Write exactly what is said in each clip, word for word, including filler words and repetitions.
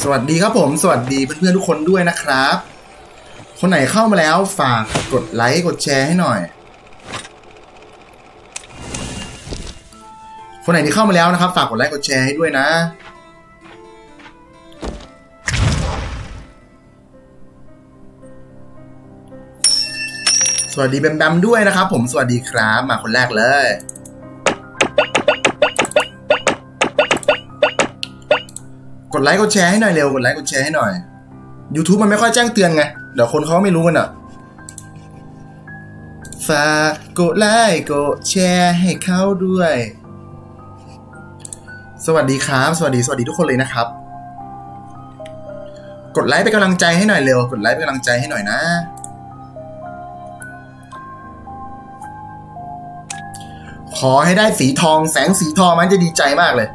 สวัสดีครับผมสวัสดีเพื่อนๆทุกคนด้วยนะครับคนไหนเข้ามาแล้วฝากกดไลค์กดแชร์ให้หน่อยคนไหนที่เข้ามาแล้วนะครับฝากกดไลค์กดแชร์ให้ด้วยนะสวัสดีแบมแบมด้วยนะครับผมสวัสดีครับมาคนแรกเลยกดไลค์กดแชร์ให้หน่อยเร็วกดไลค์กดแชร์ให้หน่อย YouTube มันไม่ค่อยแจ้งเตือนไงเดี๋ยวคนเขาไม่รู้กันอ่ะฝากกดไลค์กดแชร์ให้เขาด้วยสวัสดีครับสวัสดีสวัสดีทุกคนเลยนะครับกดไลค์เป็นกำลังใจให้หน่อยเร็วกดไลค์เป็นกำลังใจให้หน่อยนะขอให้ได้สีทองแสงสีทองมันจะดีใจมากเลย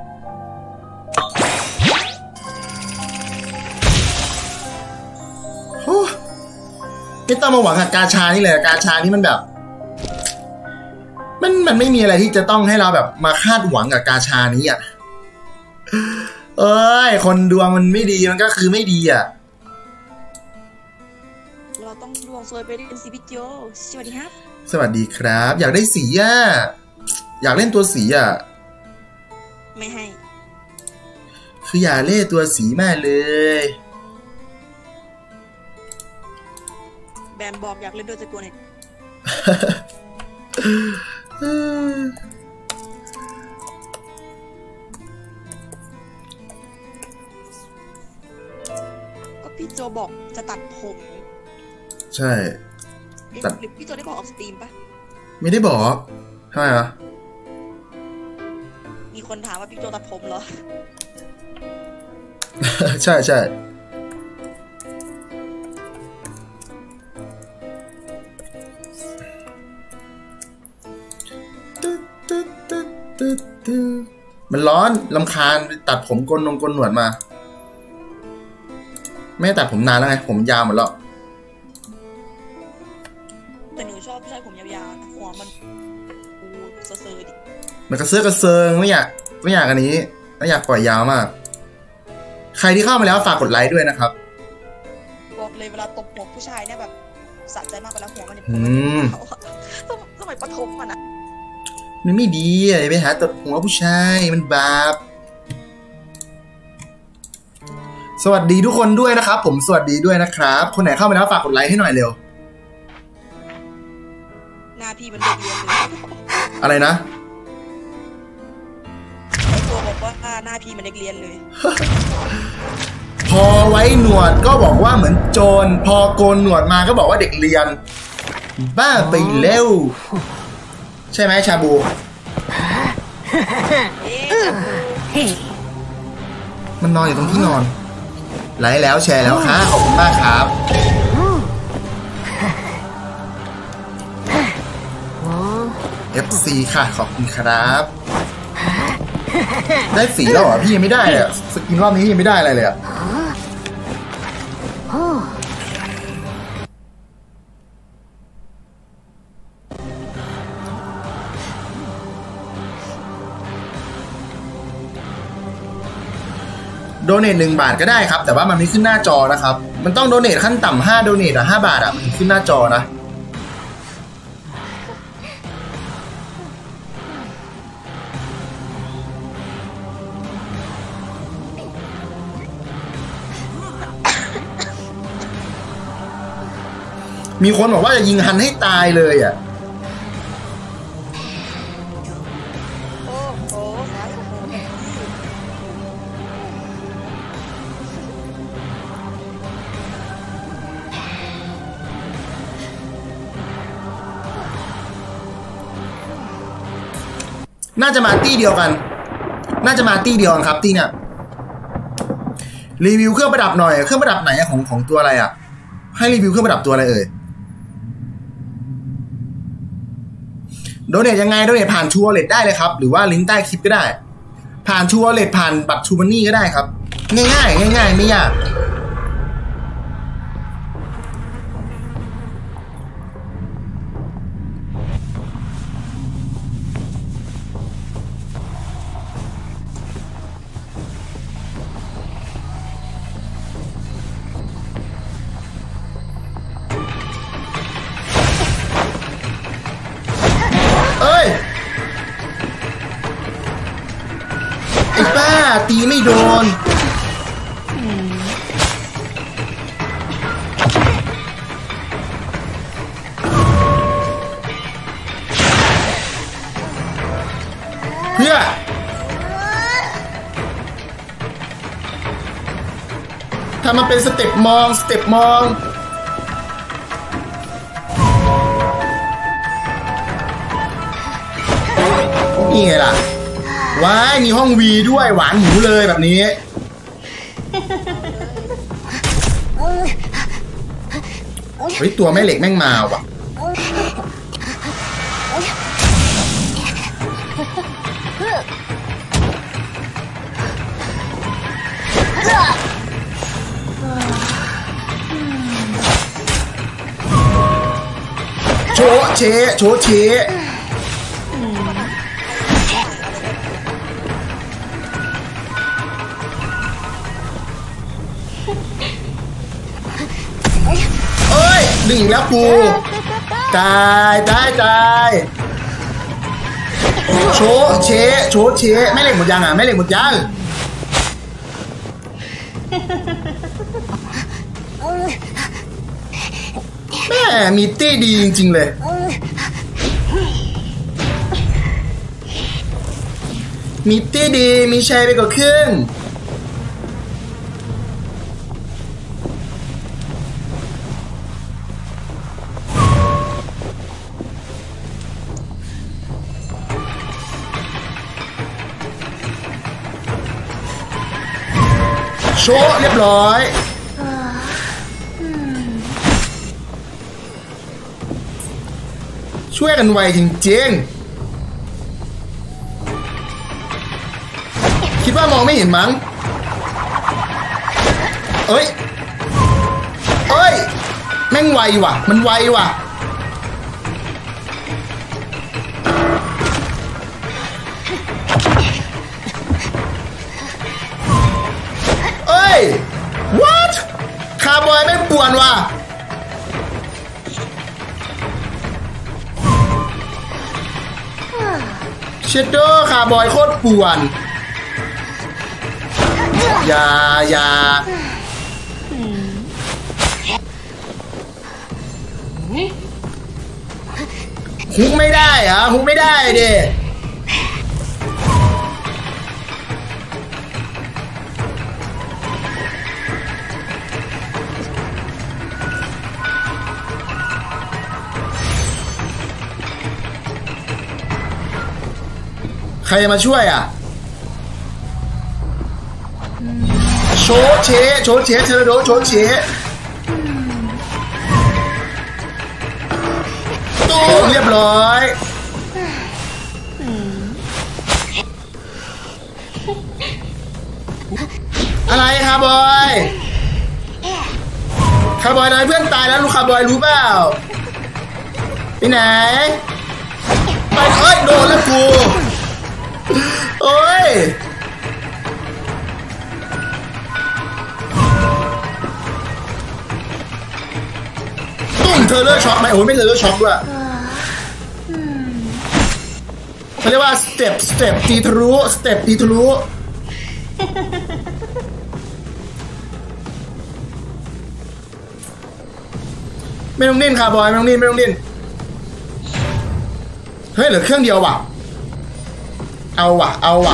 ไม่ต้องมาหวังกับกาชานี่เลยกาชานี่มันแบบมันมันไม่มีอะไรที่จะต้องให้เราแบบมาคาดหวังกับกาชานี้อ่ะเอ้ยคนดวงมันไม่ดีมันก็คือไม่ดีอ่ะเราต้องดวงซวยไปเล่นซีพีโจสวัสดีครับสวัสดีครับอยากได้สีอ่ะอยากเล่นตัวสีอ่ะไม่ให้คืออยากเล่นตัวสีมากเลยแบมบอกอยากเล่นด้วยจะกลัวเนี่ยก็พี่โจบอกจะตัดผมใช่ตัดพี่โจได้บอกออกสตรีมปะไม่ได้บอกทำไมอ่ะมีคนถามว่าพี่โจตัดผมเหรอใช่ใช่มันร้อนรำคาญตัดผมกลนงกลหนวดมาไม่ตัดผมนานแล้วไงผมยาวหมดแล้วแต่หนูชอบผู้ชายผมยาวๆหัวมันอูเซอร์ดิมันกระเซาะกระเซิงไม่อยากไม่อยากอันนี้ไม่อยากปล่อยยาวมากใครที่เข้ามาแล้วฝากกดไลค์ด้วยนะครับบอกเลยเวลาตบหัวผู้ชายเนี่ยแบบสะใจมากเวลาหัวมันเนี่ยสมัยประถมอ่ะนะมันไม่ดีอ่ะไปหาตบหัวผู้ชายมันบาปสวัสดีทุกคนด้วยนะครับผมสวัสดีด้วยนะครับคนไหนเข้ามาแล้วฝากกดไลค์ให้หน่อยเร็วหน้าพี่มันเด็กเรียนเลยอะไรนะไอตัวบอกว่าหน้าพี่มันเด็กเรียนเลยพอไว้หนวดก็บอกว่าเหมือนโจรพอโกนหนวดมาก็บอกว่าเด็กเรียนบ้าไปเร็วใช่ไหมชาบูมันนอนอยู่ตรงที่นอนไลค์แล้วแชร์แล้วค่ะขอบคุณมากครับเอฟ ซี ค่ะขอบคุณครับได้สีแล้วเหรอพี่ยังไม่ได้อ่ะสกินรอบนี้ยังไม่ได้อะไรเลยอ่ะโดเนทหนึ่งบาทก็ได้ครับแต่ว่ามันไม่ขึ้นหน้าจอนะครับมันต้องโดเนทขั้นต่ำห้าโดเนทอ่ะห้าบาทอ่ะมันขึ้นหน้าจอนะมีคนบอกว่าจะยิงฮันให้ตายเลยอ่ะน่าจะมาตี้เดียวกันน่าจะมาตี้เดียวกันครับตี้เนี่ยรีวิวเครื่องประดับหน่อยเครื่องประดับไหนของของตัวอะไรอ่ะให้รีวิวเครื่องประดับตัวอะไรเอ่ยโดเนทยังไงโดเนทผ่านชัวร์เลทได้เลยครับหรือว่าลิงก์ใต้คลิปก็ได้ผ่านชัวร์เลทผ่านบัตรชูมันนี่ก็ได้ครับง่ายๆง่ายๆไม่ยากพตีไม่โดนเพื่อถ้ามันเป็นสเต็ปมองสเต็ปมองนี่ไงล่ะว้ายมีห้องวีด้วยหวานหมูเลยแบบนี้เฮ้ยตัวแม่เหล็กแม่งมาว่ะโชเชโชเชเอ้ยดึงอีกแล้วกูตายตายตายโชเชโชเชไม่เหล็กหมดยังอ่ะไม่เหล็กหมดยังแม่มีตี้ดีจริงๆเลยมีตี้ดีมีชัยไปกว่าครึ่งโชว์เรียบร้อยช่วยกันไวจริงๆคิดว่ามองไม่เห็นมั้งเอ้ยเอ้ยแม่งไวว่ะมันไวว่ะเอ้ย what คาร์บอยแม่งป่วนว่ะเชดโดคาร์บอยโคตรป่วนอย่าอย่าฮุกไม่ได้เหรอฮุกไม่ได้ดิใครมาช่วยอ่ะโชเชโชเชเทเลโดโชเชตู้เรียบร้อยอะไรคาร์บอยคาร์บอยนายเพื่อนตายแล้วลูกคาร์บอยรู้เปล่าไปไหนไปเอ้ยโดนแล้วกูโอ้ยตุ้มเธอเลือกช็อคไหมโอ้ยไม่เธอเลือกช็อคด้วยเขาเรียกว่าสเต็ปสเต็ปตีทะลุสเต็ปตีทะลุไม่ต้องดิ้นค่ะบอยไม่ต้องดิ้นไม่ต้องดิ้นเฮ้ยเหลือเครื่องเดียวว่ะเอาว่ะเอาว่ะ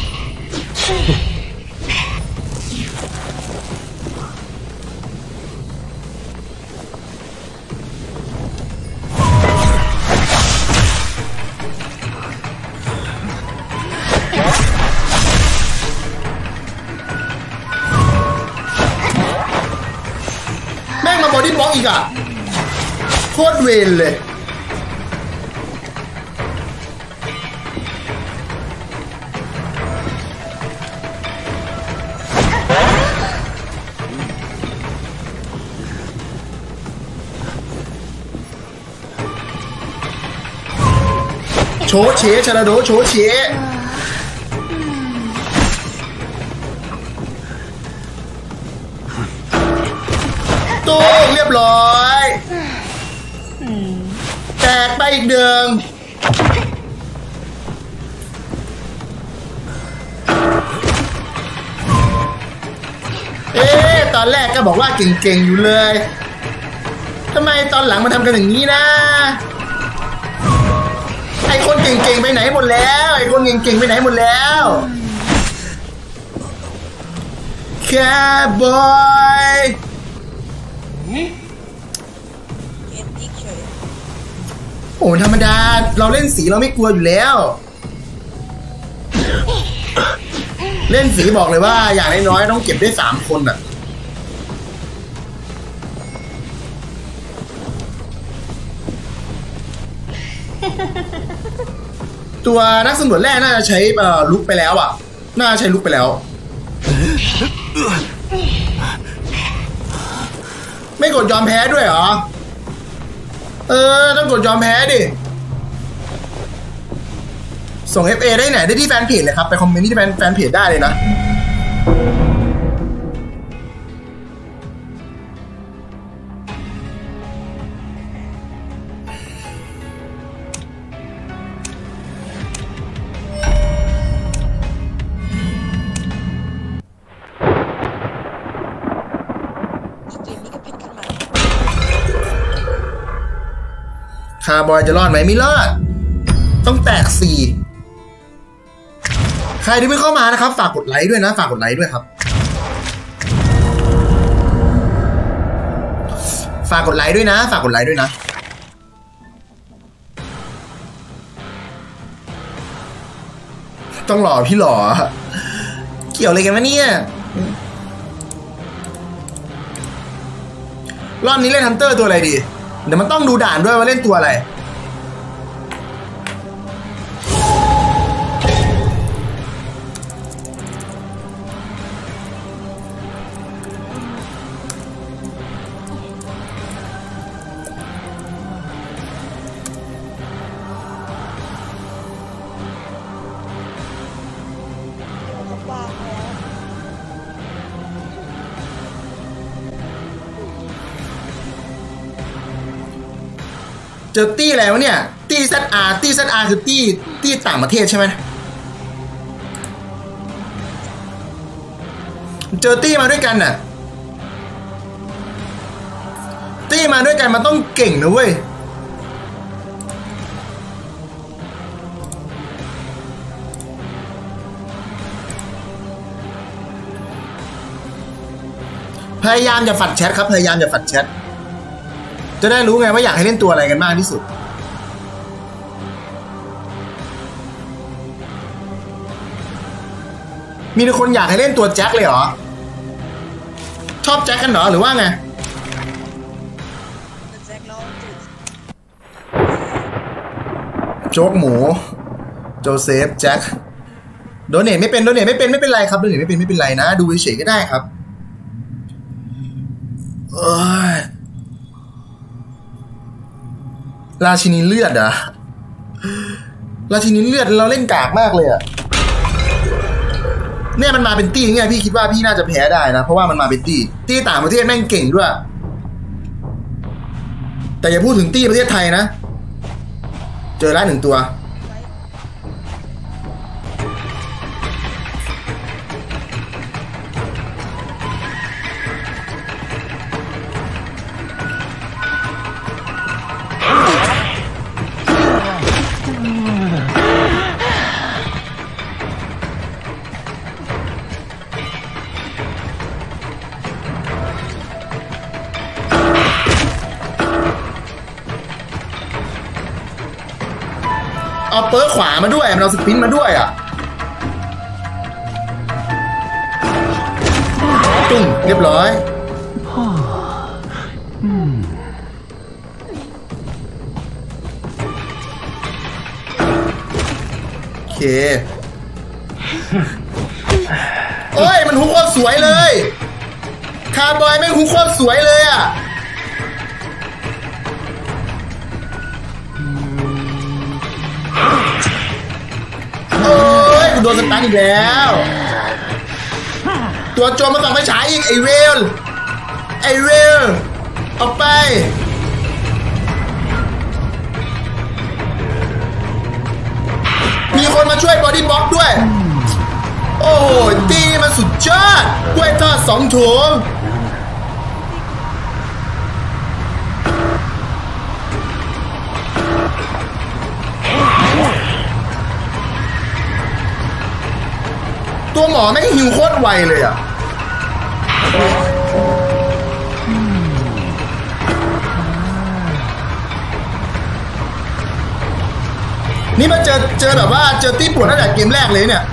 แม่งมาบอดี้บล็อกอีกอ่ะโคตรเวรเลยโชเชชาราโดโชเชตู้เรียบร้อยแตกไปอีกเดืองตอนแรกก็บอกว่าเก่งๆอยู่เลยทำไมตอนหลังมาทำกันอย่างนี้นะไอคนเก่งๆไปไหนหมดแล้วไอคนเก่งๆไปไหนหมดแล้วแค่บอยเกมยิกเฉยโอ้ธรรมดาเราเล่นสีเราไม่กลัวอยู่แล้วเล่นสีบอกเลยว่าอย่างน้อยๆต้องเก็บได้สามคนอ่ะตัวนักสำรวจแรกน่าจะใช้ลุกไปแล้วอ่ะน่าใช้ลุกไปแล้วไม่กดยอมแพ้ด้วยเหรอเออต้องกดยอมแพ้ดิส่ง เอฟ เอ ได้ไหนได้ที่แฟนเพจเลยครับไปคอมเมนต์ที่แฟนแฟนเพจได้เลยนะคาร์บอยจะรอดไหมไม่รอดต้องแตกสี่ใครที่เพิ่งเข้ามานะครับฝากกดไลค์ด้วยนะฝากกดไลค์ด้วยครับฝากกดไลค์ด้วยนะฝากกดไลค์ด้วยนะต้องหล่อพี่หล่อเกี่ยวอะไรกันวะเนี่ยรอบนี้เล่นฮันเตอร์ตัวอะไรดีเดี๋ยวมันต้องดูด่านด้วยว่าเล่นตัวอะไรเจอตี้อะไรวะเนี่ยตี้ แซด อาร์ ตี้ แซด อาร์ คือตี้ตี้ต่างประเทศใช่ไหมเจอตี้มาด้วยกันน่ะตี้มาด้วยกันมันต้องเก่งนะเว้ยพยายามอย่าฝัดแชทครับพยายามอย่าฝัดแชทจะได้รู้ไงว่าอยากให้เล่นตัวอะไรกันมากที่สุดมีทุกคนอยากให้เล่นตัวแจ็คเลยเหรอชอบแจ็คกันเหรอหรือว่าไงโจ๊กหมูโจเซฟแจ็คโดเนทไม่เป็นโดเนทไม่เป็นไม่เป็นไรครับโดเนทไม่เป็นไม่เป็นไรนะดูเฉยๆก็ได้ครับเออราชินีเลือดอะราชินีเลือดเราเล่นกากมากเลยอะเนี่ยมันมาเป็นตี้ไงพี่คิดว่าพี่น่าจะแพ้ได้นะเพราะว่ามันมาเป็นตี้ตี้ต่างประเทศแม่งเก่งด้วยแต่อย่าพูดถึงตี้ประเทศไทยนะเจอแล้วหนึ่งตัวเอาเปิร์ขวามาด้วยมันเอาสปินมาด้วยอ่ะตุ้งเรียบร้อยโอเคโอ้ยมันฮุกโคตรสวยเลยคาร์บอยแม่งฮุกโคตรสวยเลยอ่ะโดนสตันอีกแล้วตัวโจมมาต่อไปฉายอีกไอเวลไอเวลออกไปมีคนมาช่วยบอดี้บล็อกด้วยโอ้โหตีมันสุดยอดกล้วยทอดสองถุงตัวหมอแม่งหิวโคตรไวเลยอ่ะนี่มาเจอเจอแบบว่าเจอตีปวดตั้งแต่เกมแรกเลยเนี่ย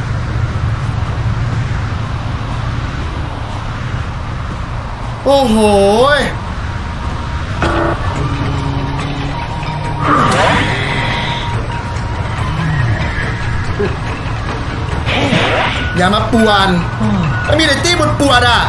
โอ้โหอย่ามาป่วนไม่มีแต่ตีปวดปวดอ่ะ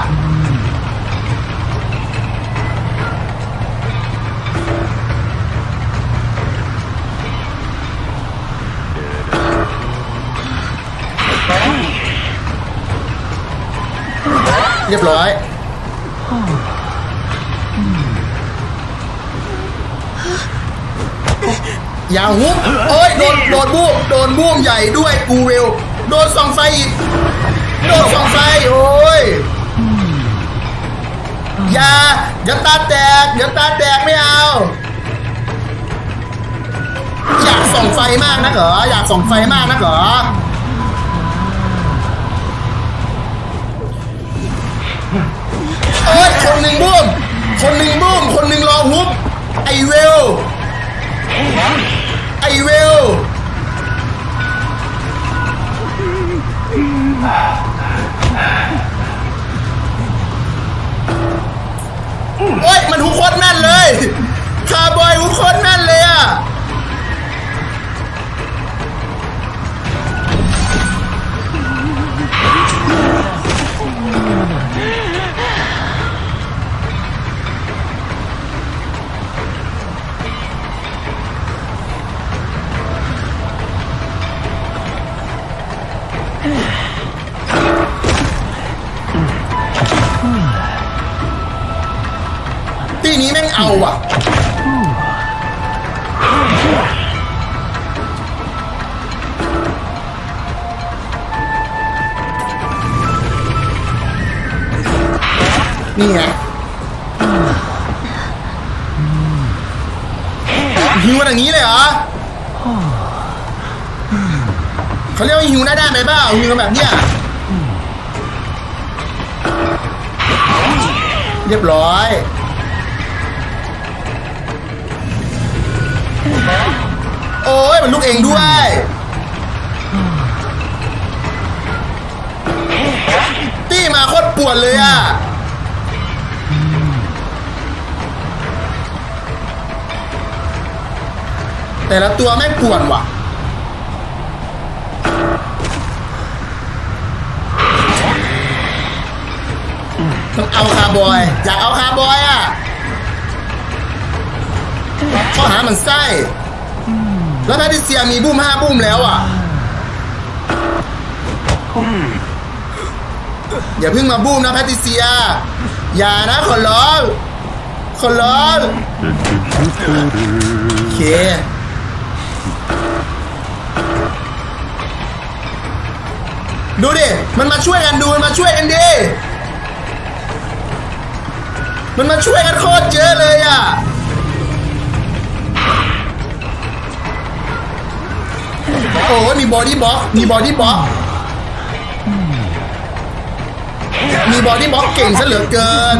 เรียบร้อยอย่าฮุบโอ้ยโดนโดนบูมโดนบูมใหญ่ด้วยกูเร็วโดนส่องไฟอีกโดนส่องไฟโอ้ยอย่าอย่าตาแตกอย่าตาแตกไม่เอาอยากส่องไฟมากนะเหรออยากส่องไฟมากนะเหรอโอ้ยคนหนึ่งบูมคนหนึ่งบูมคนหนึ่งรอฮุบไอเวลไอเวลโอ้ยมันหุบโคตรแน่นเลยคาร์บอยหุบโคตรแน่นเลยอ่ะที่นี้แม่งเอาอ่ะนี่ไงหิวอย่างนี้เลยเหรอเขาเรียกว่าหิวหน้าด้านไปเปล่าหิวแบบเนี้ยเรียบร้อยโอ้ยมันลุกเองด้วยตี้มาโคตรปวดเลยอ่ะแต่ละตัวแม่งปวดว่ะต้องเอาคาร์บอยอยากเอาคาร์บอยอ่ะข้อหามันไส้แล้วแพทริเซียมีบุ้มห้าบุ้มแล้วอ่ะอย่าเพิ่งมาบุ้มนะแพทริเซียอย่านะขอร้องขอร้องโอเคดูดิมันมาช่วยกันดูมันมาช่วยกันดิมันมาช่วยกันโคตรเยอะเลยอ่ะโอ้มีบอดี้บล็อกมีบอดี้บล็อกมีบอดี้บล็อกเก่งซะเหลือเกิน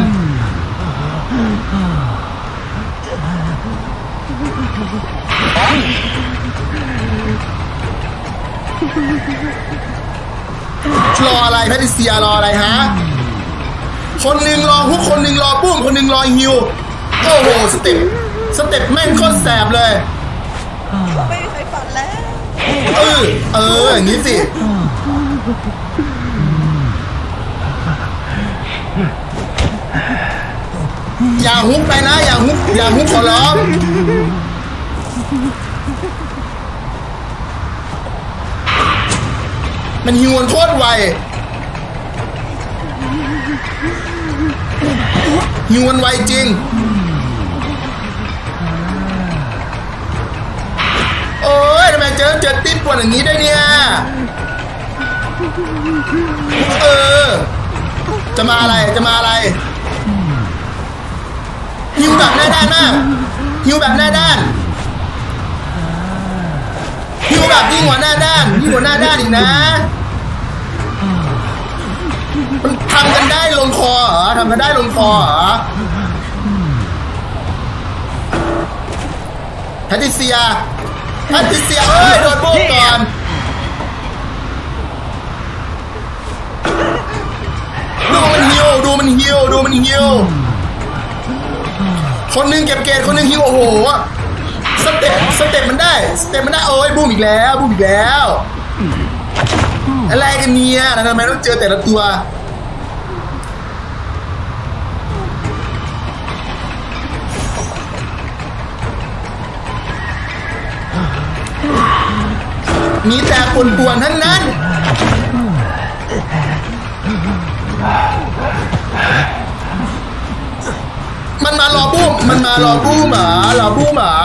รออะไรแพทริเซียรออะไรฮะคนหนึ่งรอฮุกคนหนึ่งรอปุ้มคนหนึ่งรอฮิวโอ้โหสเต็ปสเต็ปแม่งโคตรแสบเลยไม่มีใครฝันแล้วเออเอออย่างนี้สิอย่าฮุกไปนะอย่าฮุกอย่าฮุกขอร้องมันฮิวมันโคตรไวฮิวมันไวจริงโอ้ยทำไมเจอเจอติ๊บปวดอย่างนี้ได้เนี่ยเออจะมาอะไรจะมาอะไรฮิวแบบหน้าด้านมากฮิวแบบหน้าด้านฮิวแบบยิ่งกว่าหน้าด้านยิ่งกว่าหน้าด้านอีกนะมันทำกันได้ลงคอเหรอทำกันได้ลงคอเหรอแพทริเซียแพทริเซียเอ้ยโดนโบกก่อนดูมันฮิวดูมันฮิวดูมันฮิวคนหนึ่งเก็บเกตคนหนึ่งฮิวโอ้โหสเต็ปสเต็ปมันได้สเต็ปมันได้โอ้ยบูมอีกแล้วบูมอีกแล้วอะไรกันเนี่ยทำไมต้องเจอแต่ละตัวมีแต่ป่วนๆทั้งนั้นมันมารอบูมมันมารอบูมหมารอบูมหมา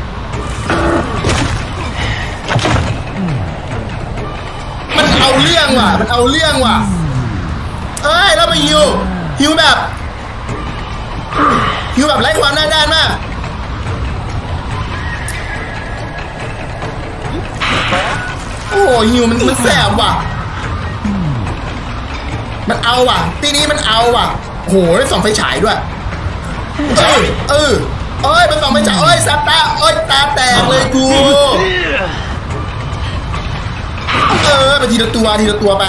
มันเอาเรื่องว่ะมันเอาเรื่องว่ะเอ้ยแล้วมาฮิวฮิวแบบฮิวแบบไร้ความหน้าด้านมากโอ้ฮิวมันมันแสบว่ะมันเอาว่ะทีนี้มันเอาว่ะโหได้ส่องไฟฉายด้วยเออเออเอ้ยมันส่องไฟฉายเอ้ยซับตาเอ้ยตาแตกเลยกูเออไปทีละตัวทีละตัวไป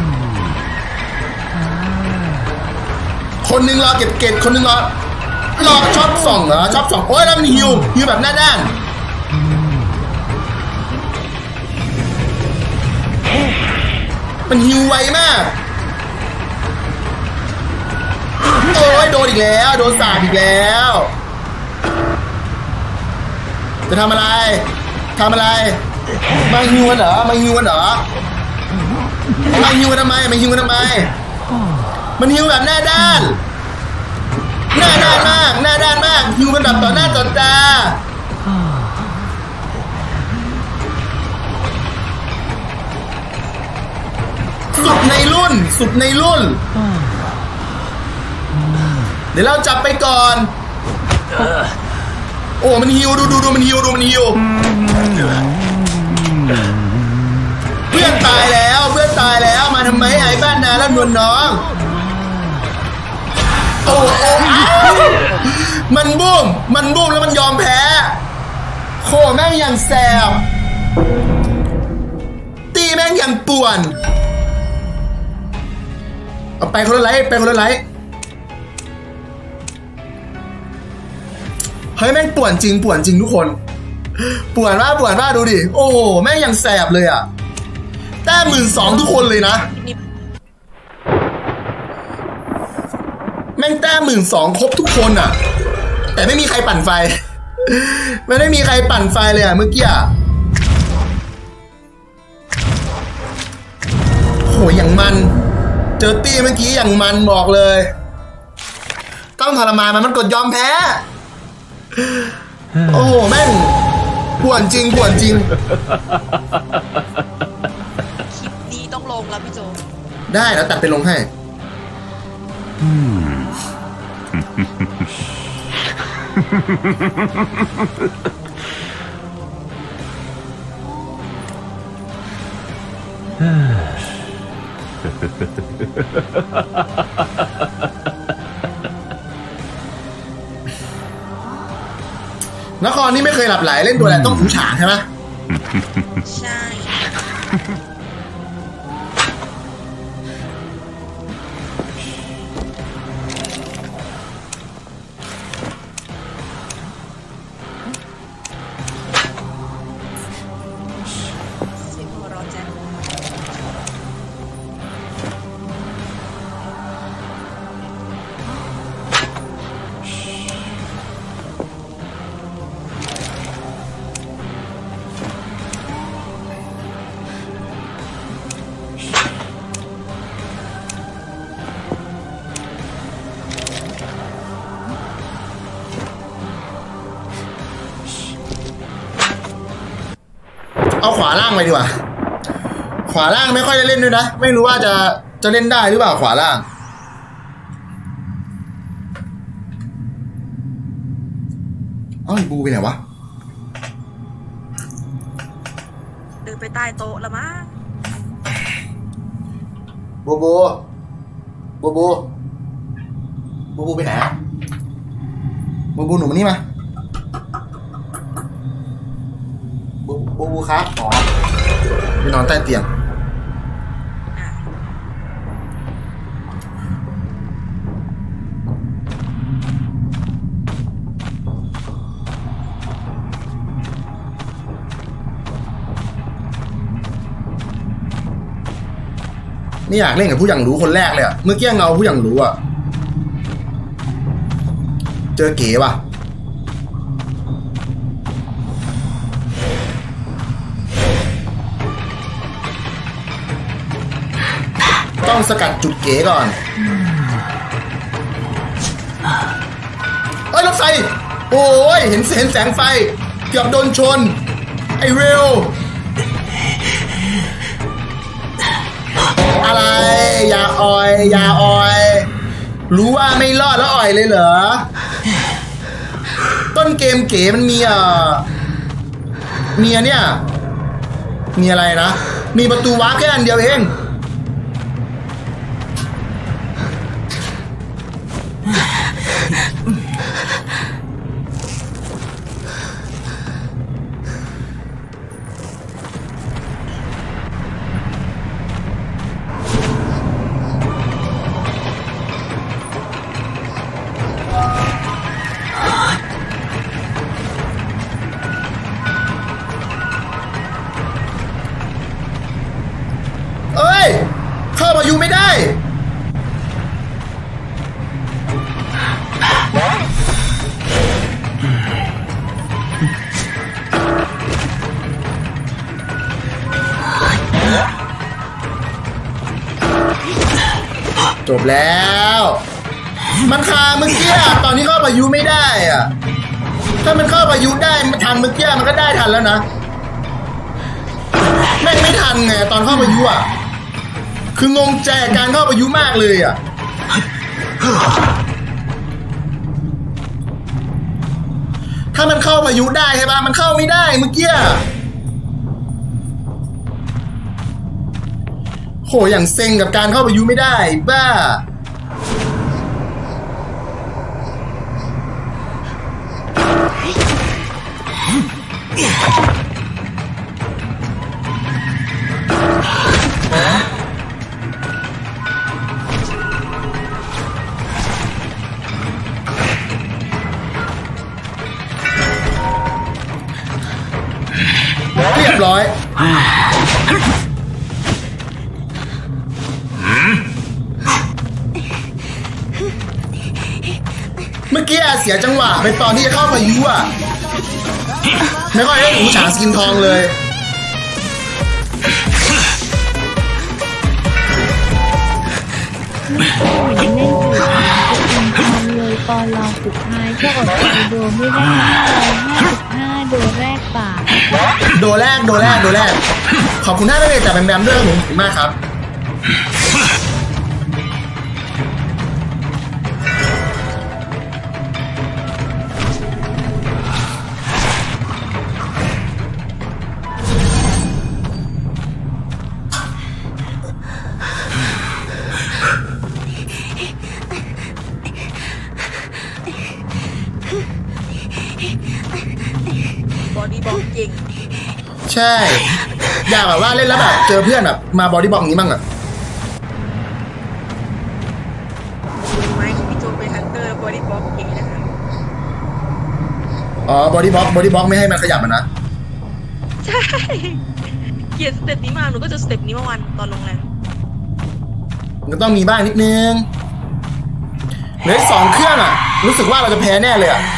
คนนึงรอเก็บเกตคนนึงรอรอชอบส่องเหรอชอบส่องโอ้ยแล้วมันฮิวฮิวแบบหน้าด้านมันฮิวไวมากโอ้ยโดนอีกแล้วโดนสาดอีกแล้วจะทำอะไรทำอะไรมาฮิวกันเหรอมาฮิวกันเหรอมาฮิวกันทำไมมาฮิวกันทำไมมันฮิวแบบหน้าด้านหน้าด้านมากหน้าด้านมากฮิวกันแบบต่อหน้าต่อตาสุดในรุ่นสุดในรุ่นเดี๋ยวเราจับไปก่อนโอ้มันฮิวดูดูดูมันฮิวดูมันฮิวเพื่อนตายแล้วเพื่อนตายแล้วมาทำไมไอ้บ้านนาแล้วนวลน้องโอ้โอ้มันบุ้มมันบุ้มแล้วมันยอมแพ้โคแม่งยังแสบตีแม่งยังป่วนเอาไปคนละไลท์ไปคนละไลท์เฮ้ยแม่งป่วนจริงป่วนจริงทุกคนป่วนว่าป่วนว่าดูดิโอ้โหแม่งยังแสบเลยอ่ะแต้มหมื่นสองทุกคนเลยนะแม่งแต้มหมื่นสองครบทุกคนอ่ะแต่ไม่มีใครปั่นไฟไม่ได้มีใครปั่นไฟเลยอ่ะเมื่อกี้อ่ะโหอย่างมันเจอตี้เมื่อกี้อย่างมันบอกเลยต้องทรมานมันมันกดยอมแพ้โอ้โหแม่งป่วนจริงป่วนจริงคลิปนี้ต้องลงแล้วพี่โจได้แล้วตัดไปลงให้นครนี่ไม่เคยหลับไหลเล่นตัวอะไรต้องหูฉางใช่ไหมใช่เอาขวาล่างไปดีกว่าขวาล่างไม่ค่อยได้เล่นด้วยนะไม่รู้ว่าจะจะเล่นได้หรือเปล่าขวาล่างเอ้ยบูไปไหนวะเดินไปใต้โต๊ะแล้วมั้งโบโบบูบูบูบูไปไหนบูบูหนูมานี่มาบูบูบูครับอ๋อไปนอนใต้เตียงนี่อยากเล่นกับผู้อย่างรู้คนแรกเลยอะเมื่อกี้เงาผู้อย่างรู้อะเจอเก๋ป่ะต้องสกัดจุดเก๋ก่อนเอ้ยรถไฟโอ้ยเห็นเห็นแสงไฟเกือบโดนชนไอเร็วอะไรอย่าอ่อยอย่าอ่อยรู้ว่าไม่รอดแล้วอ่อยเลยเหรอต้นเกมเก๋มันมีอ่ะมีอ่ะเนี่ยมีอะไรนะมีประตูวาร์ปแค่อันเดียวเองเข้าพายุไม่ได้จบแล้วมันคาเมื่อกี้ตอนนี้เข้าพายุไม่ได้อะถ้ามันเข้าพายุได้ทันเมื่อกี้มันก็ได้ทันแล้วนะแม่งไม่ทันไงตอนเข้าพายุอ่ะคืองงใจการเข้าพายุมากเลยอ่ะถ้ามันเข้าพายุได้ใช่ป่ะมันเข้าไม่ได้เมื่อกี้โหอย่างเซ็งกับการเข้าพายุไม่ได้บ้าเรียบร้อยเมื่อกี้เสียจังหวะไปตอนที่จะเข้าพายุอ่ะไม่ค่อยได้หูฉางสกินทองเลยไม่เล่นอยู่สกินทองเลยปอลอสุดท้ายก็อดใจโดไม่ได้ห้าสิบห้าโดแรกป่าโดแรกโดแรกโดแรกขอบคุณท่านได้เลยจากแบมแบมด้วยผมขอบคุณมากครับบอดี้บล็อกเก่งใช่อยากแบบว่าเล่นแล้วแบบเจอเพื่อนแบบมาบอดี้บล็อกนี้บ้างอะไม่พี่โจเป็นฮันเตอร์บอดี้บล็อกเก่งนะคะอ๋อบอดี้บล็อกบอดี้บล็อกไม่ให้มันขยับมันนะใช่เกลียดสเต็ปนี้มากหนูก็จะสเต็ปนี้เมื่อวันตอนลงแรงมันก็ต้องมีบ้างนิดนึงเหลือสองเครื่องอะรู้สึกว่าเราจะแพ้แน่เลยอะ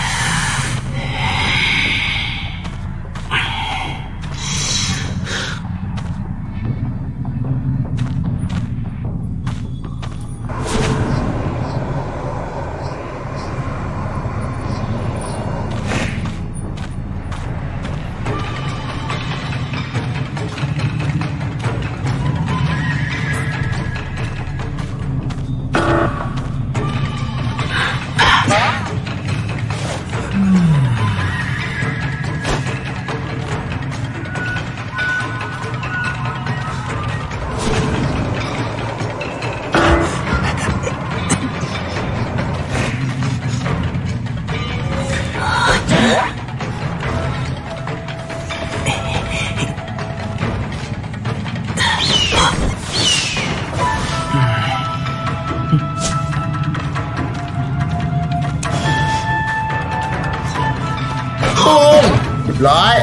ร้อย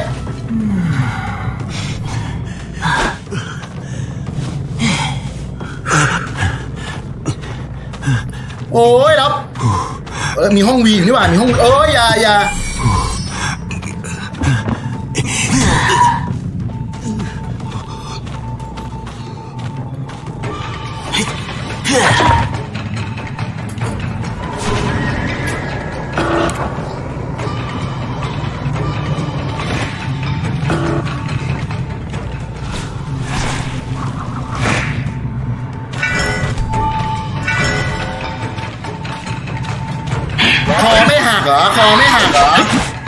โอ้ยแล้วเออมีห้องวีนี่หว่ามีห้องเอ้ยอย่าอย่าคอไม่หักเหรอคอไม่หักเหรอ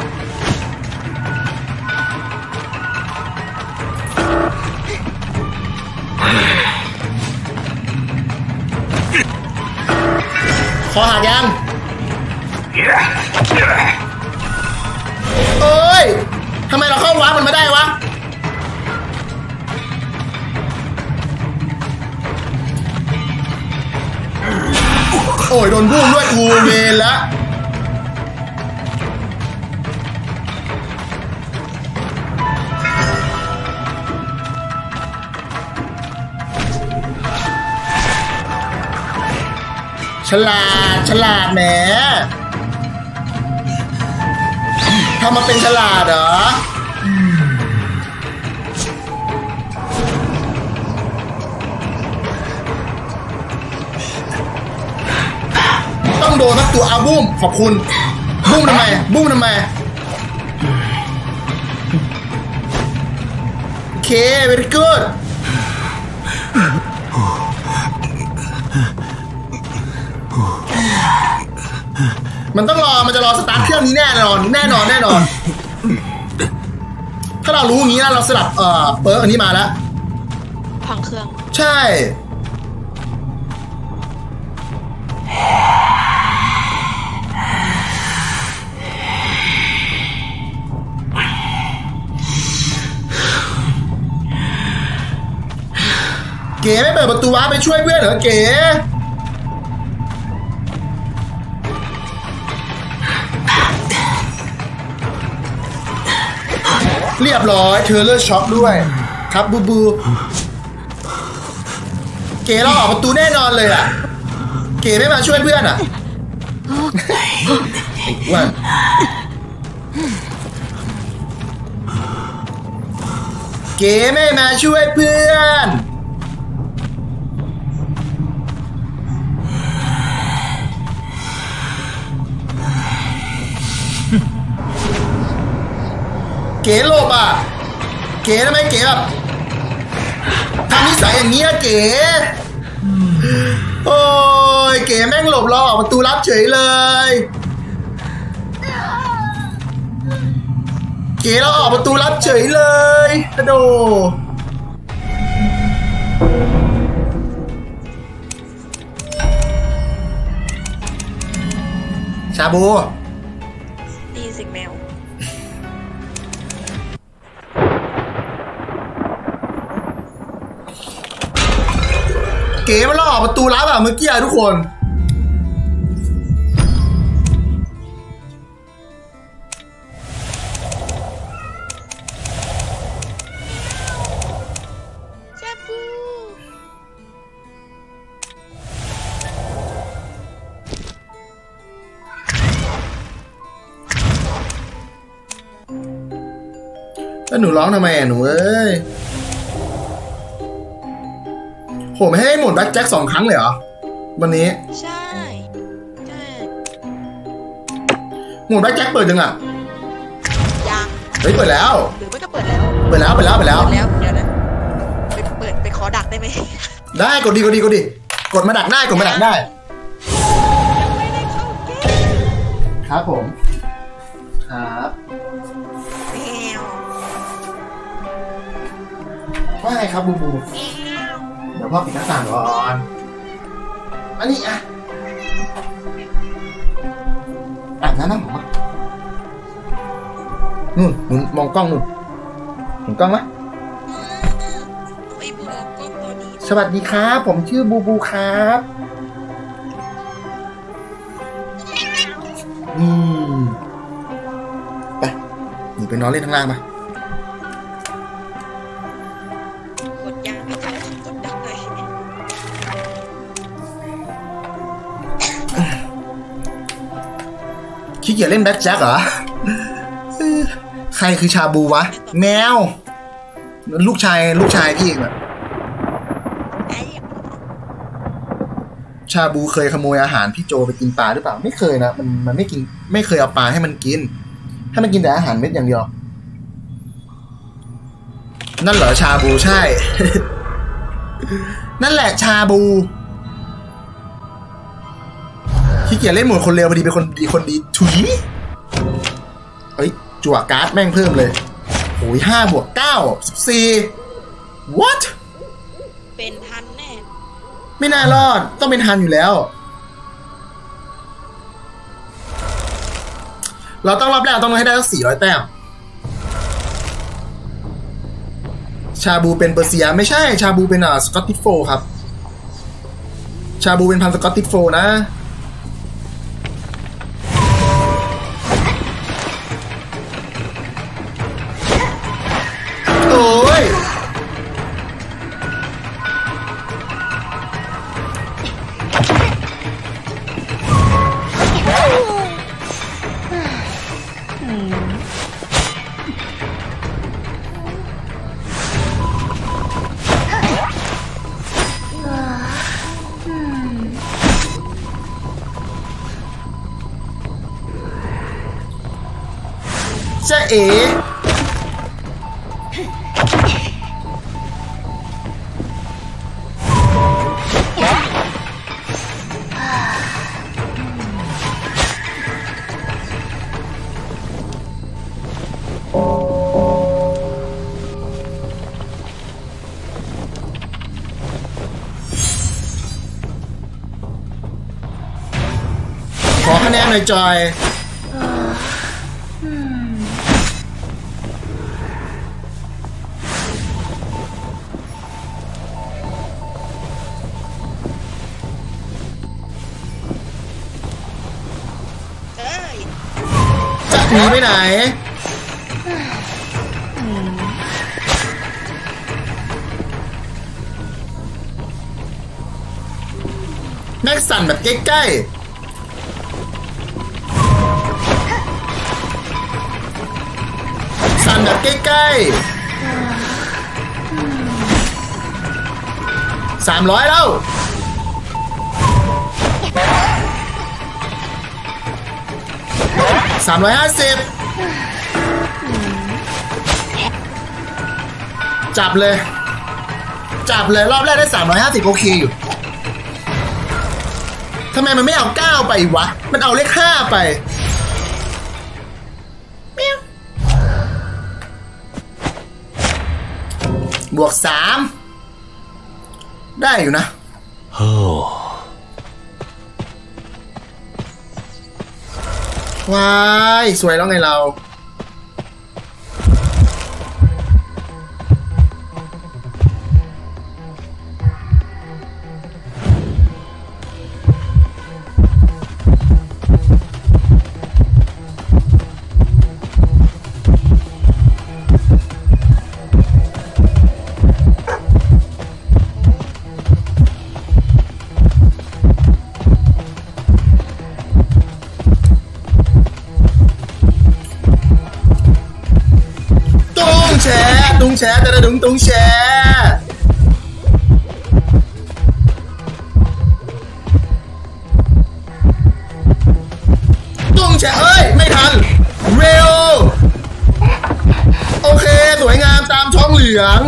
คอหักยังเอ้ยทำไมเราเข้าวาร์ปมันไม่ได้วะโอ้ยโดนบุ้มด้วยกูเวรแล้วฉลาดฉลาดแหมทำมาเป็นฉลาดเหรอต้องโดนทักตัวอาบุ้มขอบคุณบุ้มทำไมบุ้มทำไมโอเค very good มันต้องรอมันจะรอสตาร์ทเครื่องนี้แน่นอนแน่นอนแน่นอนถ้าเรารู้อย่างนี้นะเราสลับเอ่อเปิร์กอันนี้มาแล้วพังเครื่องใช่เก๋ไม่เปิดประตูวะไปช่วยเพื่อนเหรอเก๋เรียบร้อยเธอเลิกช็อปด้วยครับบูบูเก๋เราออกประตูแน่นอนเลยอ่ะเก๋ไม่มาช่วยเพื่อนอ่ะว่าเก๋ไม่มาช่วยเพื่อนเก๋หลบอ่ะเก๋ทำไมเก๋แบบทำนิสัยอย่างนี้นะเก๋โอ้ยเก๋แม่งหลบเราออกประตูลับเฉยเลยเก๋เราออกประตูลับเฉยเลยกระโดชาบูตีสิงแมวเก๋มันล่อออกประตูลับอะเมื่อกี้อะทุกคนชาบูแล้วหนูร้องทำไมอะหนูเอ้ยผมให้หมดแบ็คแจ็คสองครั้งเลยเหรอวันนี้ใช่ใช่หมดแบ็คแจ็คเปิดยังอ่ะยังเฮ้ยเปิดแล้วหรือไม่ก็เปิดแล้วเปิดแล้วเปิดแล้วเปิดแล้วเดี๋ยวเดี๋ยวนะไปเปิดไปขอดักได้ไหมได้กดดีกดดีกดดีกดมาดักได้กดมาดักได้ยังไม่ได้เข้าเกมครับผมครับแมวว่าไงครับบูบูเดี๋ยวพ่อปิดหน้าต่างก่อนอันนี้อ่ะอ่ะน้ำน้ำหอมนู่นหมุนมองกล้องนู่นเห็นกล้องไหมไม่บอกกล้องตัวนี้สวัสดีครับผมชื่อบูบูครับอืมไปนี่ไปนอนเล่นข้างล่างปะกดยังไม่ทันกดดังเลยขี้เกียจเล่นแบ็คแจ็คเหรอใครคือชาบูวะแมวลูกชายลูกชายพี่เองอะชาบูเคยขโมยอาหารพี่โจไปกินปลาหรือเปล่าไม่เคยนะมันมันไม่กินไม่เคยเอาปลาให้มันกินให้มันกินแต่อาหารเม็ดอย่างเดียวนั่นเหรอชาบูใช่ นั่นแหละชาบูขี้เกียจเล่นหมดคนเลวพอดีเป็นคนดีคนดีถุยเฮ้ยจั่วการ์ดแม่งเพิ่มเลยโอ้ยห้าบวกเก้าสิบสี่ what เป็นทันแน่ไม่น่ารอดต้องเป็นทันอยู่แล้วเราต้องรอบแรกต้องให้ได้สักสี่ร้อยแต้มชาบูเป็นเปอร์เซียไม่ใช่ชาบูเป็นอ่าสกอตติชโฟครับชาบูเป็นพันสกอตติชโฟนะโอ้ยจะเอ๋ขอคะแนนหน่อยจอยหนีไปไหนแม็กสั่นแบบใกล้ๆสั่นแบบใกล้ๆสามร้อยแล้วสามร้อยห้าสิบจับเลยจับเลยรอบแรกได้สามร้อยห้าสิบโอเคอยู่ทำไมมันไม่เอาเก้าไปวะมันเอาเลขห้าไปบวกสามได้อยู่นะว้ายสวยแล้วไงเราตุงแชร์แต่ละดุงตุงแชร์ตุงแชร์เอ้ยไม่ทันเร็วโอเคสวยงามตามช่องเหลือง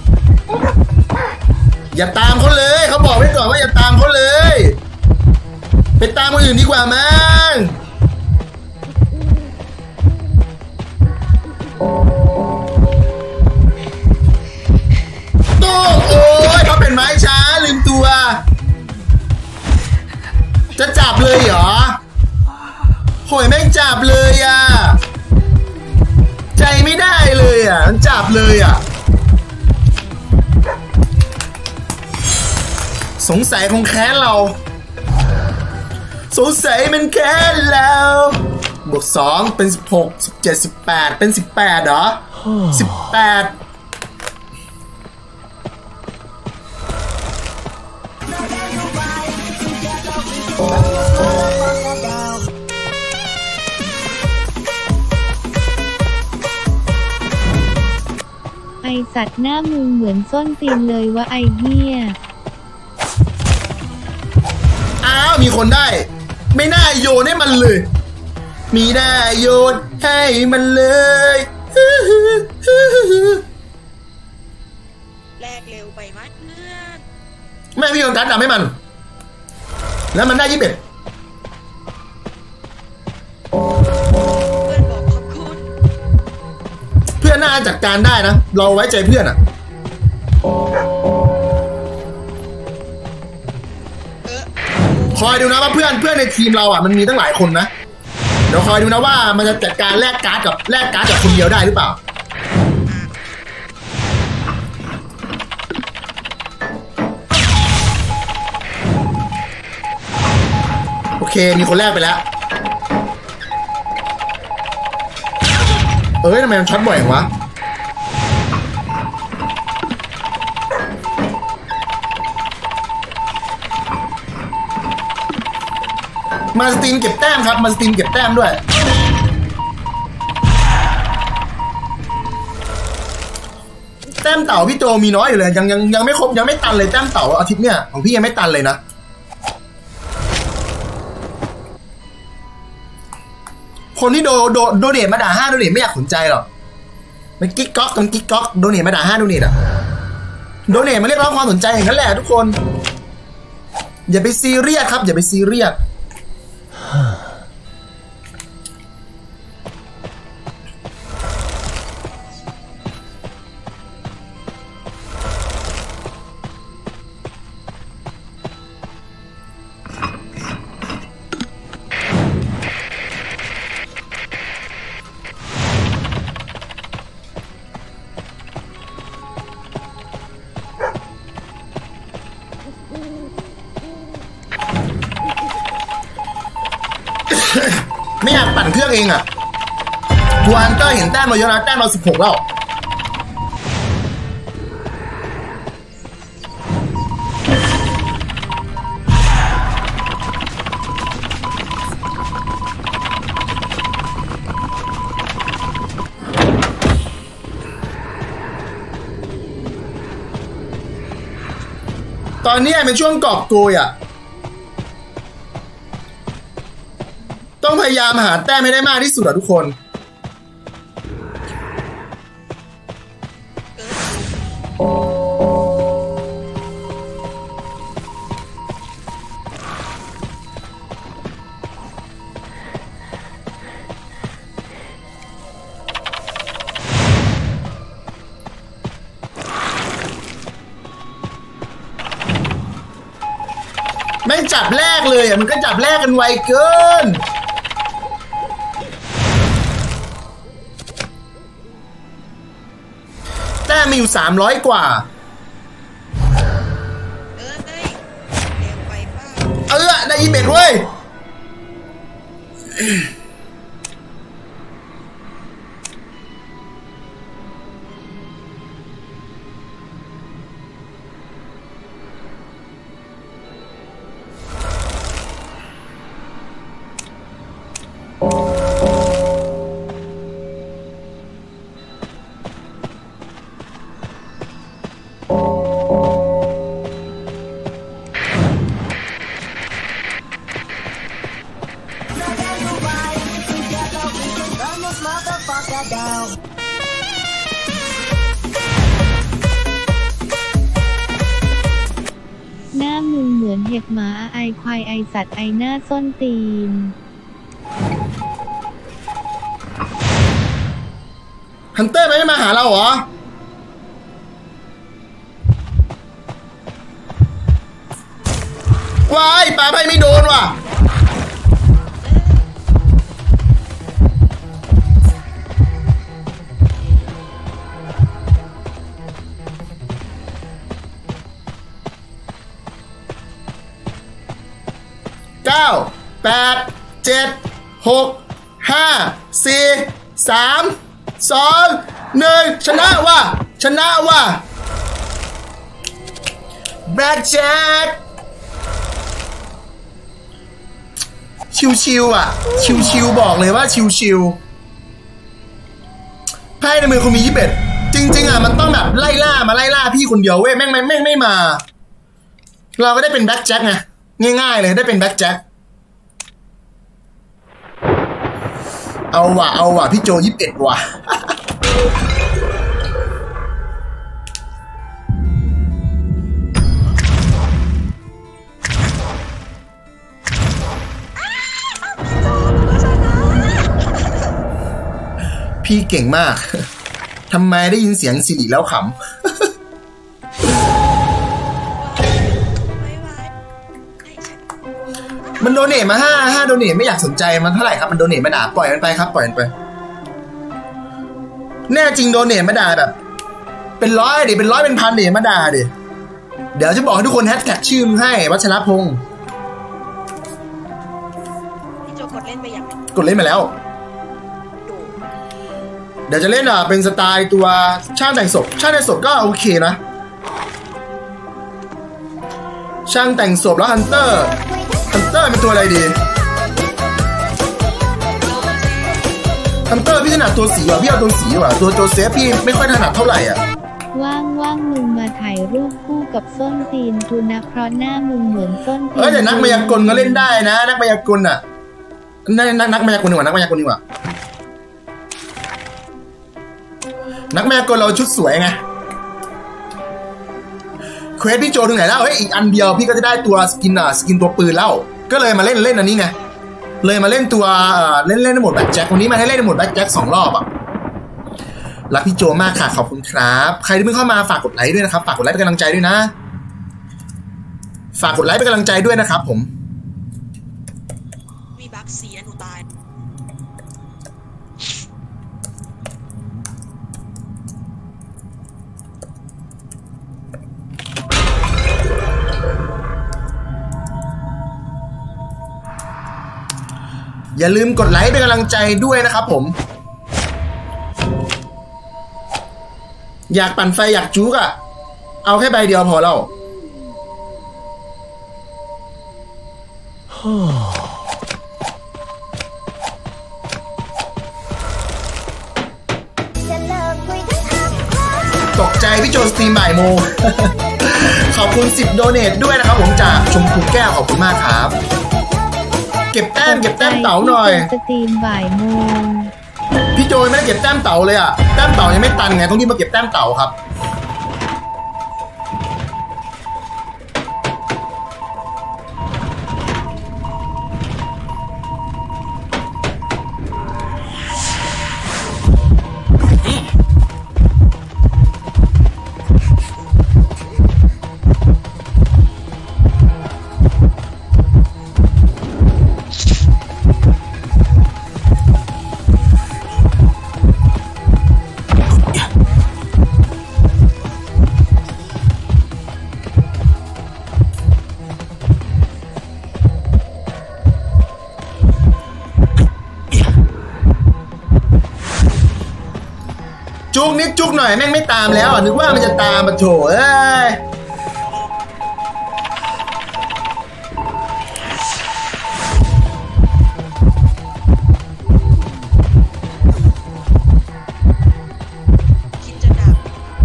อย่าตามเขาเลยเขาบอกไว้ก่อนว่าอย่าตามเขาเลยไปตามคนอื่นดีกว่ามั้งโอ้ยเขาเป็นไม้ช้าลืมตัวจะจับเลยเหรอโหยแม่งจับเลยอ่ะใจไม่ได้เลยอ่ะมันจับเลยอ่ะสงสัยคงแค้นเราสงสัยมันแค้นเราบวกสองเป็นสิบหกสิบเจ็ดสิบแปดเป็นสิบแปดเหรอสิบแปดไอสัตว์หน้ามึงเหมือนส้นตีนเลยวะไอเหี้ยอ้าวมีคนได้ไม่น่าโยนให้มันเลยมีน่าโยนให้มันเลยแลกเร็วไปไหมเพื่อนแม่พี่โยนการ์ดดำให้มันแล้วมันได้ยี่สิบเอ็ดเพื่อนบอกขอบคุณเพื่อนน่าจัดการได้นะเราไว้ใจเพื่อนอ่ะคอยดูนะว่าเพื่อนเพื่อนในทีมเราอ่ะมันมีตั้งหลายคนนะเดี๋ยวคอยดูนะว่ามันจะจัดการแลกการ์ดกับแลกการ์ดกับคนเดียวได้หรือเปล่าโอเคมีคนแรกไปแล้วเอ้ยทำไมมันช็อตบ่อยอย่างวะมาสตรีมเก็บแต้มครับมาสตรีมเก็บแต้มด้วยแต้มเต่าพี่โจมีน้อยอยู่เลยยังยังยังไม่ครบยังไม่ตันเลยแต้มเต่าอาทิตย์เนี้ยของพี่ยังไม่ตันเลยนะคนที่โดโดโดเนทมาด่าห้าโดเนทไม่อยากสนใจหรอกมันกิ๊กก๊อกมันกิ๊กก๊อกโดเนทมาด่าห้าโดเนทอะโดเนทมาเรียกร้องความสนใจอย่างนั้นแหละทุกคนอย่าไปซีเรียสครับอย่าไปซีเรียสไม่อยากปั่นเครื่องเองอ่ะทัวร์ฮันเตอร์เห็นแต้มเราเยอะนะแต้มเราสิบหกแล้วตอนนี้เป็นช่วงกอบโกยอ่ะต้องพยายามหาแต้มให้ได้มากที่สุดอะทุกคนแม่งจับแรกเลยอ่ะมันก็จับแรกกันไวเกินแต้มมีอยู่สามร้อยกว่าเออเฮ้ยเร็วไปป่ะเออได้ยี่สิบเอ็ดเว้ยหน้ามึงเหมือนเห็บหมาไอควายไอสัตว์ไอหน้าส้นตีนฮันเตอร์ไม่มาหาเราเหรอว้ายปลาไพ่ไม่โดนว่ะเก้าแปดเจ็ดหกห้าสี่สามสองหนึ่งชนะว่ะชนะว่ะแบล็คแจ็คชิวๆอ่ะชิวๆบอกเลยว่าชิวๆไพ่ในมือคุณมียี่สิบเอ็ดจริงๆอ่ะมันต้องแบบไล่ล่ามาไล่ล่าพี่คนเดียวเว้ยแม่งไม่แม่งไม่มาเราก็ได้เป็นแบล็คแจ็คไงง่ายๆเลยได้เป็นแบล็คแจ็คเอาว่ะเอาว่ะพี่โจยี่สิบเอ็ดว่ะพี่เก่งมากทำไมได้ยินเสียงสิริแล้วขำมันโดเนทมาห้าห้าโดเนทไม่อยากสนใจมันเท่าไหร่ครับมันโดเนทมาด่าปล่อยมันไปครับปล่อยมันไปแน่จริงโดเนทมาด่าแบบเป็นร้อยดิเป็นร้อยเป็นพันดิมาด่าดิเดี๋ยวจะบอกให้ทุกคนแฮชแท็กชื่อมึงให้วัชรพงศ์พี่โจกดเล่นไปยังกดเล่นมาแล้วเดี๋ยวจะเล่นอ่ะเป็นสไตล์ตัวช่างแต่งศพช่างแต่งศพก็โอเคนะช่างแต่งศพแล้วฮันเตอร์ฮันเตอร์เป็นตัวอะไรดีฮันเตอร์พี่ถนัดตัวสีว่ะพี่เอาตัวสีว่ะตัวตัวเซฟพี่ไม่ค่อยถนัดเท่าไหร่อ่ะว่างว่างมึงมาถ่ายรูปคู่กับส้นตีนทูนะเพราะหน้ามึงเหมือนส้นตีนเออแต่นักมายากลก็เล่นได้นะนักมายากลอ่ะนักนักนักมายากลดีกว่านักมายากลดีกว่านักมายากลเราชุดสวยไงเควสพี่โจถึงไหนแล้วเฮ้ยอีกอันเดียวพี่ก็จะได้ตัวสกินอ่ะสกินตัวปืนแล้วก็เลยมาเล่นเล่นอันนี้ไงเลยมาเล่นตัวเล่นเล่นในโหมดแบ็คแจ็ควันนี้มาให้เล่นในโหมดแบ็คแจ็คสองรอบอ่ะรักพี่โจมากค่ะขอบคุณครับใครที่เพิ่งเข้ามาฝากกดไลค์ด้วยนะครับฝากกดไลค์เป็นกำลังใจด้วยนะฝากกดไลค์เป็นกำลังใจด้วยนะครับผมมีบัคซีนะหนูตายอย่าลืมกดไลค์เป็นกำลังใจด้วยนะครับผมอยากปั่นไฟอยากจุกอะเอาแค่ใบเดียวพอแล้วตกใจพี่โจสตรีมบ่ายโมง ขอบคุณสิบโดเนทด้วยนะครับผมจากชมพูแก้วขอบคุณมากครับเก็บแต้มเก็บแต้มเต๋าหน่อยสตรีมบ่ายโมงพี่โจไม่ได้เก็บแต้มเต๋าเลยอะแต้มเต๋ายังไม่ตันไงต้องรีบมาเก็บแต้มเต๋าครับจุกนิดจุกหน่อยแม่งไม่ตามแล้วนึกว่ามันจะตามมาโถเอ้ยคิดจะดัก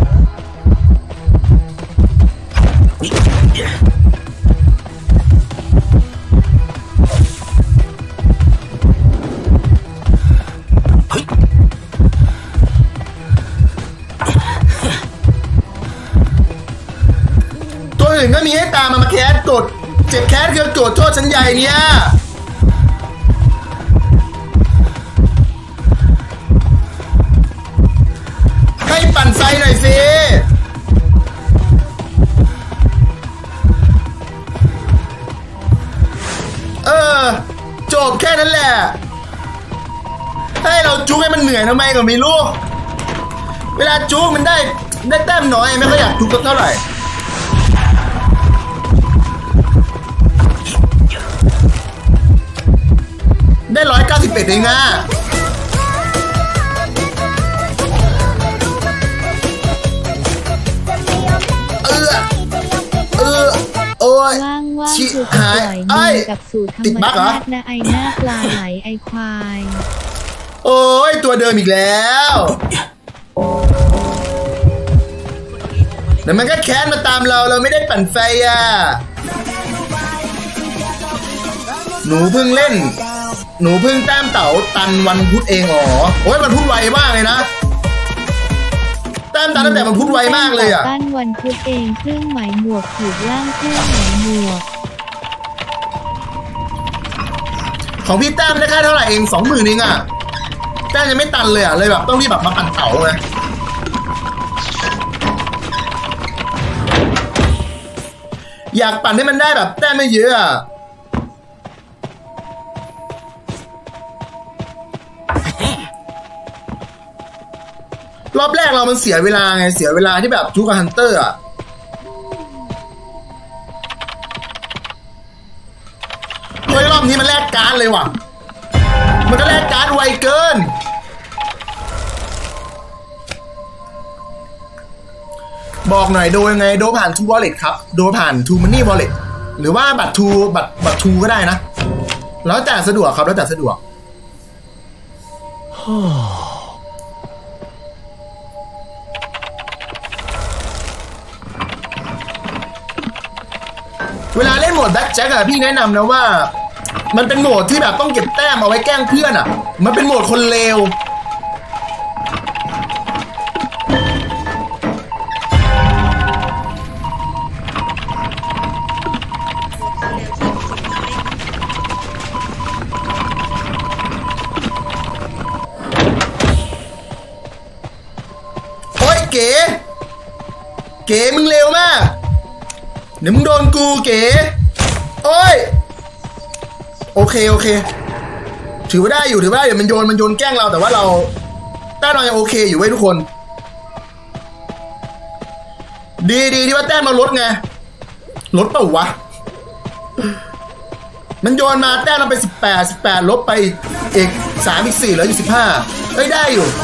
ก็มีให้ตามมามาแคสกดเจ็บแคสเกินโกรธโทษฉันใหญ่เนี่ยให้ปั่นไฟหน่อยสิเออจบแค่นั้นแหละให้เราจุกให้มันเหนื่อยทำไมก็ไม่รู้เวลาจุกมันได้ได้แต้มน้อยไม่ค่อยอยากจุกเท่าไหร่ได้ร้อยเก้าสิบเอ็ดตเองอ่ะเออเออโอ้ยชิหายไอ้ติดบั๊กเหรอนะไอหน้าปลาไหลไอควายโอ้ยตัวเดิมอีกแล้วแต่มันก็แค้นมาตามเราเราไม่ได้ปั่นไฟอ่ะหนูเพิ่งเล่นหนูเพิ่งแต้มเต๋าตันวันพุธเองอ๋อโอ้ยวันพุธไวมากเลยนะแต้มตันตั้งแต่วันพุธไวมากเลยอ่ะตันวันพุธเองเครื่องหมายหมวกขีดล่างเครื่องหมายหมวกของพี่แต้มได้แค่เท่าไหร่เองสองหมื่นเองอ่ะแต้มยังไม่ตันเลยอ่ะเลยแบบต้องรีบแบบมาปั่นเต๋าไงอยากปั่นให้มันได้แบบแต้มไม่เยอะอ่ะรอบแรกเรามันเสียเวลาไงเสียเวลาที่แบบจูกับฮันเตอร์อ่ะเฮ้ยรอบนี้มันแลกการ์ดเลยว่ะมันก็แลกการ์ดไวเกินบอกหน่อยโดยไงโดผ่าน ทู Wallet ครับโดผ่าน ทู Money Wallet หรือว่าบัตร ทู บัตรบัตร ทู ก็ได้นะแล้วแต่สะดวกครับแล้วแต่สะดวกเวลาเล่นโหมดแบ็คแจ็คอะพี่แนะนำนะว่ามันเป็นโหมดที่แบบต้องเก็บแต้มเอาไว้แกล้งเพื่อนอะมันเป็นโหมดคนเลวโอ๊ยเก๋เก๋มึงเร็วมากเดี๋ยวมึงโดนกูเก๋โอ้ยโอเคโอเคถือว่าได้อยู่ถือว่าได้อยู่มันโยนมันโยนแกล้งเราแต่ว่าเราแต้มเรายังโอเคอยู่ไว้ทุกคนดีดีที่ว่าแต้มเราลดไงลดเปล่าวะมันโยนมาแต้มเราไปสิบแปดสิบแปดลบไปอีกสามอีกสี่แล้วยี่สิบห้าเอ้ยได้อยู่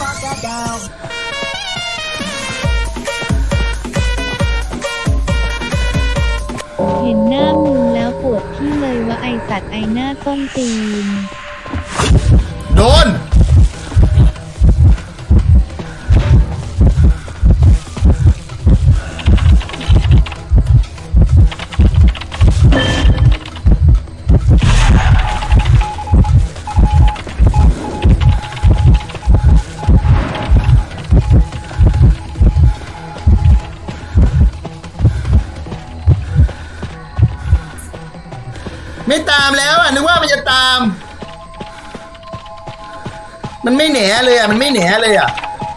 เห็นหน้ามึงแล้วปวดที่เลยว่าไอสัตว์ไอหน้าต้นตีนโดนไม่ตามแล้วอ่ะนึกว่ามันจะตามมันไม่แหนเลยอ่ะมันไม่แหนเลยอ่ะ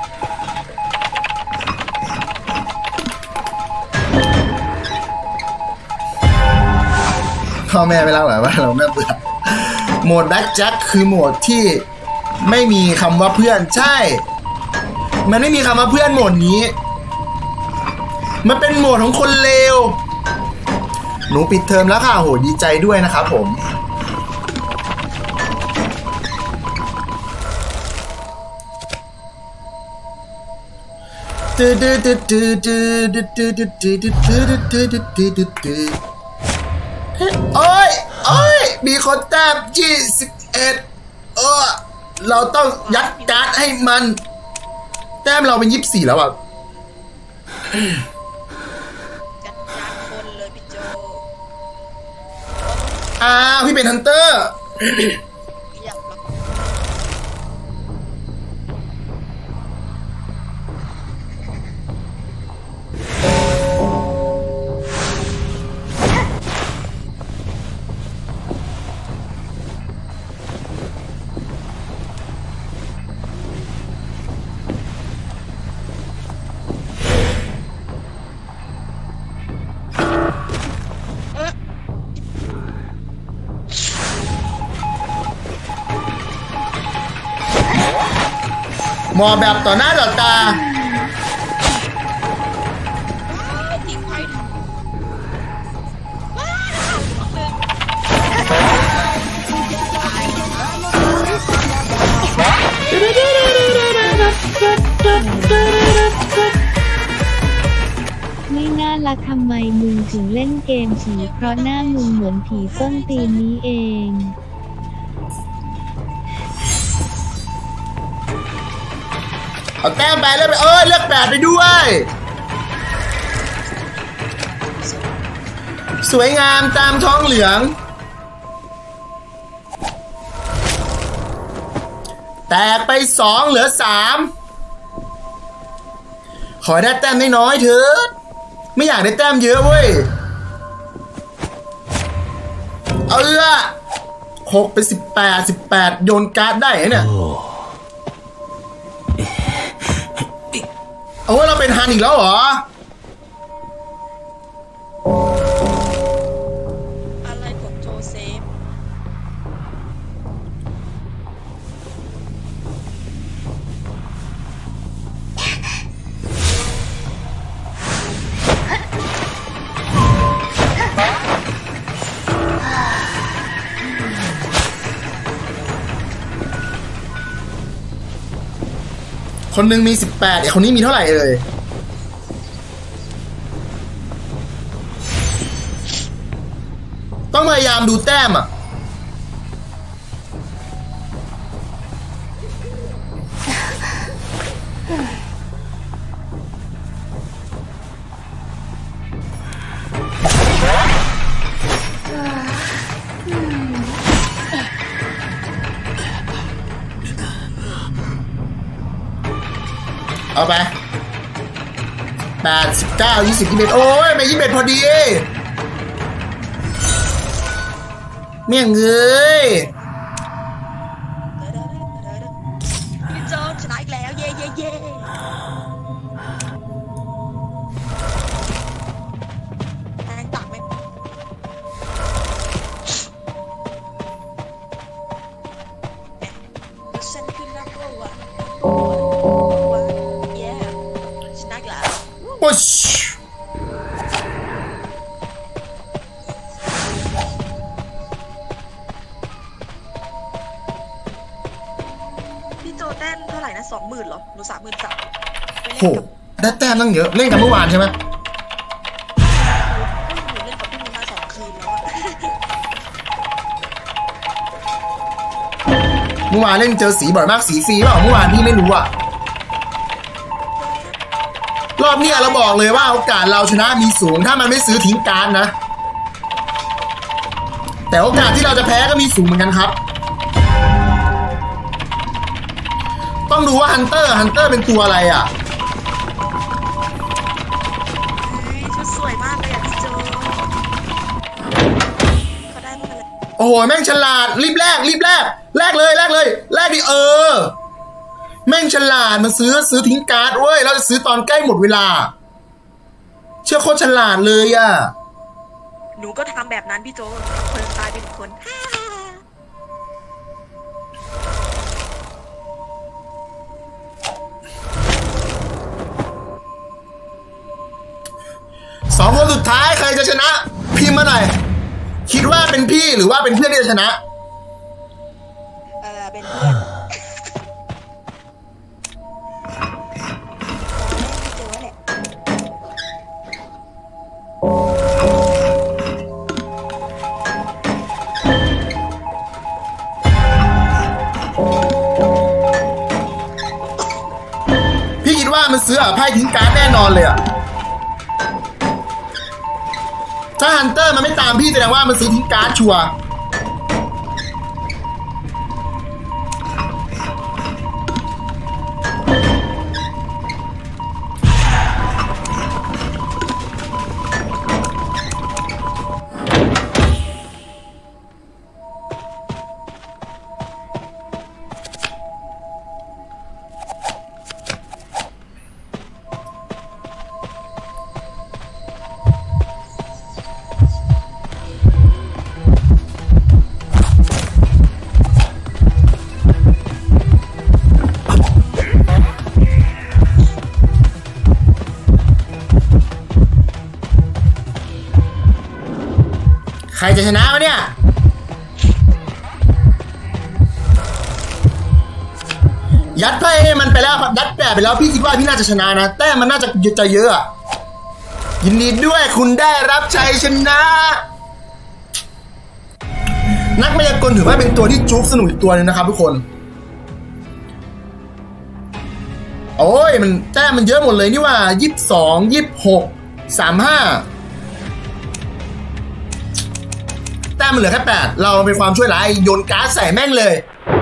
พ่อแม่ไม่รักหรอว่าเราแม่เบื่อโหมดแบ็คแจ็คคือโหมดที่ไม่มีคำว่าเพื่อนใช่มันไม่มีคำว่าเพื่อนโหมดนี้มันเป็นโหมดของคนเลวหนูปิดเทอมแล้วค่ะโหดีใจด้วยนะครับผมโอ้ยโอ้ยมีคนแต้มยี่สิบเอ็ดเออเราต้องยัดการ์ดให้มันแต้มเราเป็นยี่สิบสี่แล้วอ่ะอ้าวพี่เป็นฮันเตอร์มอแบบต่อหน้าต่อตาละทำไมมึงถึงเล่นเกมผีเพราะหน้ามึงเหมือนผีส้นตีนนี้เองเอาแต้มไปแล้วไปเอ้ยเลือกแปดไปด้วยสวยงามตามท้องเหลืองแตกไปสองเหลือสามขอได้แต้มน้อยๆเถิดไม่อยากได้แต้มเยอะเว้ยเอาละหกไปสิบแปดสิบแปดโยนการ์ดได้เนี่ยเอาว่าเราเป็นฮันอีกแล้วเหรออะไรของโจเซฟคนหนึ่งมีสิบแปดไอ้คนนี้มีเท่าไหร่เอ่ยต้องพยายามดูแต้มอ่ะเอาไปแปดสิบเก้ายี่สิบยี่สิบเอ็ดโอ้ยไม่ยี่สิบเอ็ดพอดีเมี่ยงเอ้ยพี่โจชนะอีกแล้วเย่เย่เย่แรงตักไหมฉันคือนักตัวเย่ชนะอีกแล้วปุ๊ชพี่โจแต้มเท่าไหร่นะสองหมื่นเหรอหนูสามหมื่นสามโหได้แต้มตั้งเยอะเล่นกันเมื่อวานใช่ไหมหนูเล่นกับพี่มูมาสองคืนแล้วเมื่อวานเล่นเจอสีบ่อยมากสีฟรีเปล่าเมื่อวานพี่ไม่รู้อ่ะรอบนี้เราบอกเลยว่าโอกาสเราชนะมีสูงถ้ามันไม่ซื้อทิ้งการนะแต่โอกาสที่เราจะแพ้ก็มีสูงเหมือนกันครับต้องดูว่าฮันเตอร์ฮันเตอร์เป็นตัวอะไรอ่ะชุดสวยมากเลยอ่ะพี่โจเขาได้มาเลยโอ้โหแม่งฉลาดรีบแลกรีบแลกแลกเลยแลกเลยแลกดิเออแม่งฉลาดมาซื้อซื้อทิ้งการ์ดเว้ยเราจะซื้อตอนใกล้หมดเวลาเชื่อโคตรฉลาดเลยอ่ะหนูก็ทำแบบนั้นพี่โจคนตายเป็นคนสองคนสุดท้ายใครจะชนะพิมพ์มาหน่อยคิดว่าเป็นพี่หรือว่าเป็นเพื่อนที่จะชนะเออเป็นเพื่อนพี่คิดว่ามันซื้อไพ่ทิ้งการ์ดแน่นอนเลยอ่ะถ้าฮันเตอร์มันไม่ตามพี่แสดงว่ามันซื้อทิ้งการ์ดชัวร์ใครจะชนะวะเนี่ยยัดไพ่ให้มันไปแล้วยัดแปะไปแล้วพี่คิดว่าพี่น่าจะชนะนะแต่มันน่าจะจะเยอะยินดีด้วยคุณได้รับชัยชนะนักมายากลถือว่าเป็นตัวที่จุ๊บสนุกอีกตัวนึงนะครับทุกคนโอ้ยมันแต้มมันเยอะหมดเลยนี่ว่ายี่สิบสองยี่สิบหกสามห้าแต้มมันเหลือแค่แปดเราเป็นความช่วยร้ายโยนก๊าซใส่แม่งเลย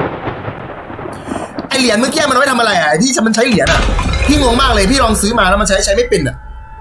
ไอเหรียญเมื่อกี้มันไว้ทำอะไรอ่ะที่มันใช้เหรียญอ่ะพี่งงมากเลยพี่ลองซื้อมาแล้วมันใช้ใช้ไม่เป็นอ่ะ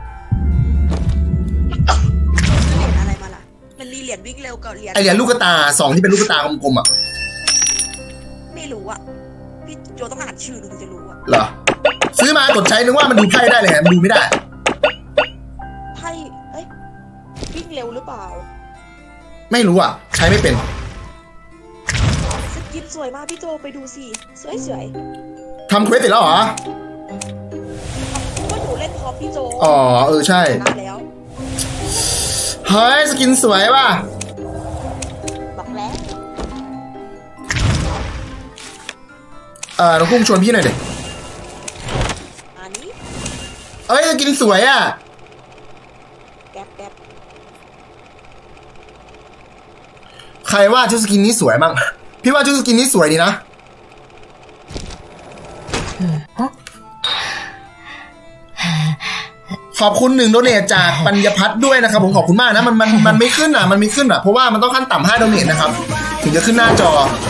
เหรียญอะไรมาล่ะมันมีเหรียญวิ่งเร็วกับเหรียญไอเหรียญลูกตาสองที่เป็นลูกตากลมๆอ่ะไม่รู้อ่ะพี่โจต้องอ่านชื่อดูจะรู้อ่ะเหรอซื้อมากดใช้นึกว่ามันดูไพ่ได้เลยมันดูไม่ได้ไพ่เอ้ยวิ่งเร็วหรือเปล่าไม่รู้อ่ะใช้ไม่เป็นสกินสวยมากพี่โจไปดูสิสวยสวยทำเควสเสร็จแล้วเหรอก็อยู่เล่นพร้อมพี่โจอ๋อเออใช่มาแล้วเฮ้ยสกินสวยว่ะบอกแล้วเออน้องกุ้งชวนพี่หน่อยดิอันนี้เอ้ยสกินสวยอ่ะแก๊บแก๊บใครว่าชุดสกินนี้สวยมั่งพี่ว่าชุดสกินนี้สวยดีนะขอบคุณหนึ่งโดเนทจากปัญญพัฒน์ด้วยนะครับผมขอบคุณมากนะมันมันมันไม่ขึ้นอ่ะมันไม่ขึ้นอ่ะเพราะว่ามันต้องขั้นต่ำห้าโดเนทนะครับถึงจะขึ้นหน้าจอ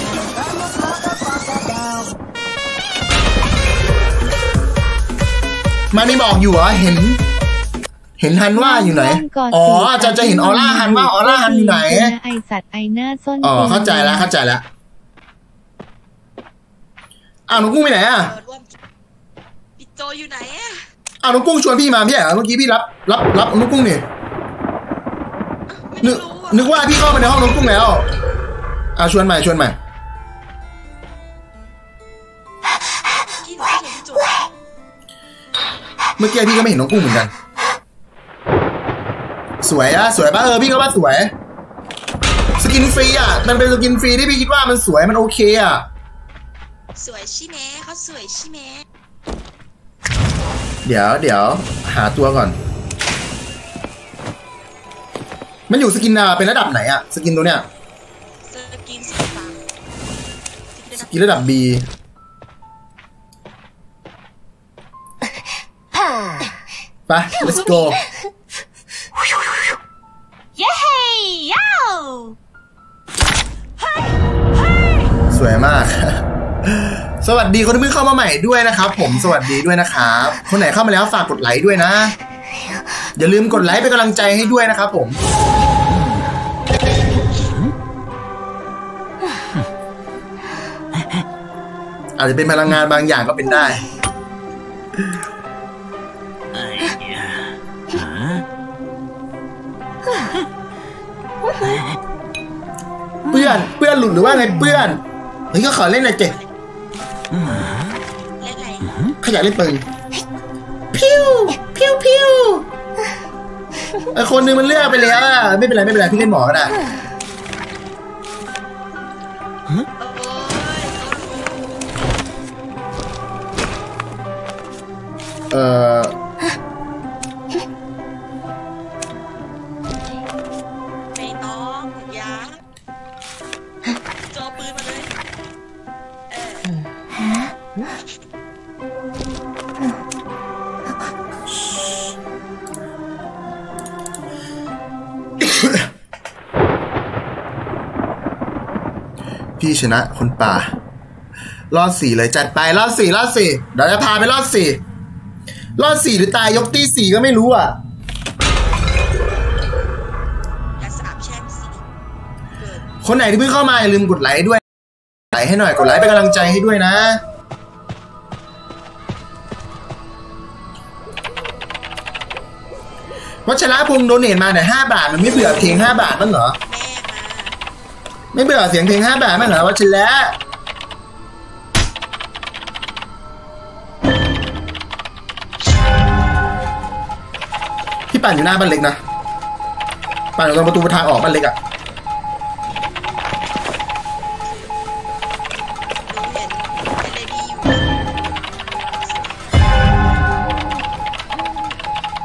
มันมีบอกอยู่เหรอเห็นเห็นฮันว่าอยู่ไหนอ๋อจะจะเห็นออร่าฮันว่าออร่าฮันอยู่ไหนไอสัตว์ไอหน้าส้นอ๋อเข้าใจแล้วเข้าใจแล้วอ้าวน้องกุ้งไปไหนอ่ะพี่โจอยู่ไหนอ่ะอ้าวน้องกุ้งชวนพี่มาพี่เหรอเมื่อกี้พี่รับรับรับน้องกุ้งนี่นึกนึกว่าพี่เข้ามาในห้องน้องกุ้งแล้วอ่าชวนใหม่ชวนใหม่เมื่อกี้พี่ก็ไม่เห็นน้องกุ้งเหมือนกันสวยอะสวยป่ะเออพี่ก็ว่าสวยสกินฟรีอะมันเป็นสกินฟรีที่พี่คิดว่ามันสวยมันโอเคอะสวยใช่ไหมเขาสวยใช่ไหมเดี๋ยวเดี๋ยวหาตัวก่อนมันอยู่สกินอะเป็นระดับไหนอะสกินตัวเนี้ยสกินสีฟ้าสกินระดับ B ไป let's go เย้ยาวสวยมากสวัสดีคนที่เพิ่งเข้ามาใหม่ด้วยนะครับผมสวัสดีด้วยนะครับคนไหนเข้ามาแล้วฝากกดไลค์ด้วยนะอย่าลืมกดไลค์เป็นกำลังใจให้ด้วยนะครับผมอาจจะเป็นพลังงานบางอย่างก็เป็นได้เพื่อนเพื่อนหลุดหรือว่าไงเพื่อนเฮ้ยก็ขอเล่นหน่อยเจ๊เล่นอะไรขยันเล่นปืนพิ้วพิ้วพิ้วไอคนนึงมันเลือกไปแล้วอ่ะไม่เป็นไรไม่เป็นไรพี่เล่นหมอก็ได้เออไม่ต้องอย่าจอปืนมาเลยเออพี่ชนะคนป่ารอดสี่เลยจัดไปรอดสี่รอดสี่เดี๋ยวจะพาไปรอดสี่รอดสี่หรือตายยกตีสี่ก็ไม่รู้อ่ะคนไหนที่เพิ่งเข้ามาอย่าลืมกดไลค์ด้วยไลค์ให้หน่อยกดไลค์เป็นกำลังใจให้ด้วยนะวัชระพงษ์โดเนทมาแต่ห้าบาทมันไม่เบื่อเพลงห้าบาทมั้งเหรอไม่เบื่อเสียงเพลงห้าบาทมั้งเหรอวัชระพี่ปั่นอยู่หน้าบ้านเล็กนะปั่นอยู่ตรงประตูทางออกบ้านเล็กอะ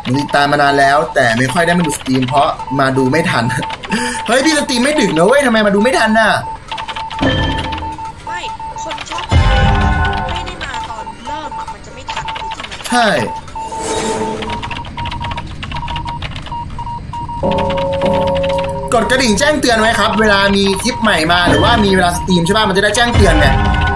ติดตามมานานแล้วแต่ไม่ค่อยได้มาดูสตรีมเพราะมาดูไม่ทันเฮ้ยพี่สตรีมไม่ดึกนะเว้ยทำไมมาดูไม่ทันน่ะไม่คนชอบไม่ได้มาตอนเริ่มอ่ะมันจะไม่ทันจริงไหมใช่กดกระดิ่งแจ้งเตือนไว้ครับเวลามีคลิปใหม่มาหรือว่ามีเวลาสตรีมใช่ป่ะมันจะได้แจ้งเตือนไง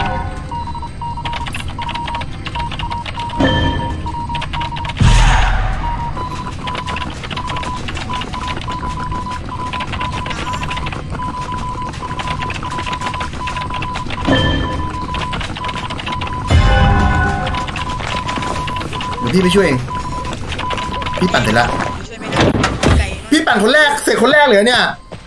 พี่ไปช่วยเองพี่ปั่นเสร็จแล้วพี่ปั่นคนแรกเสร็จคนแรกเลยเนี่ย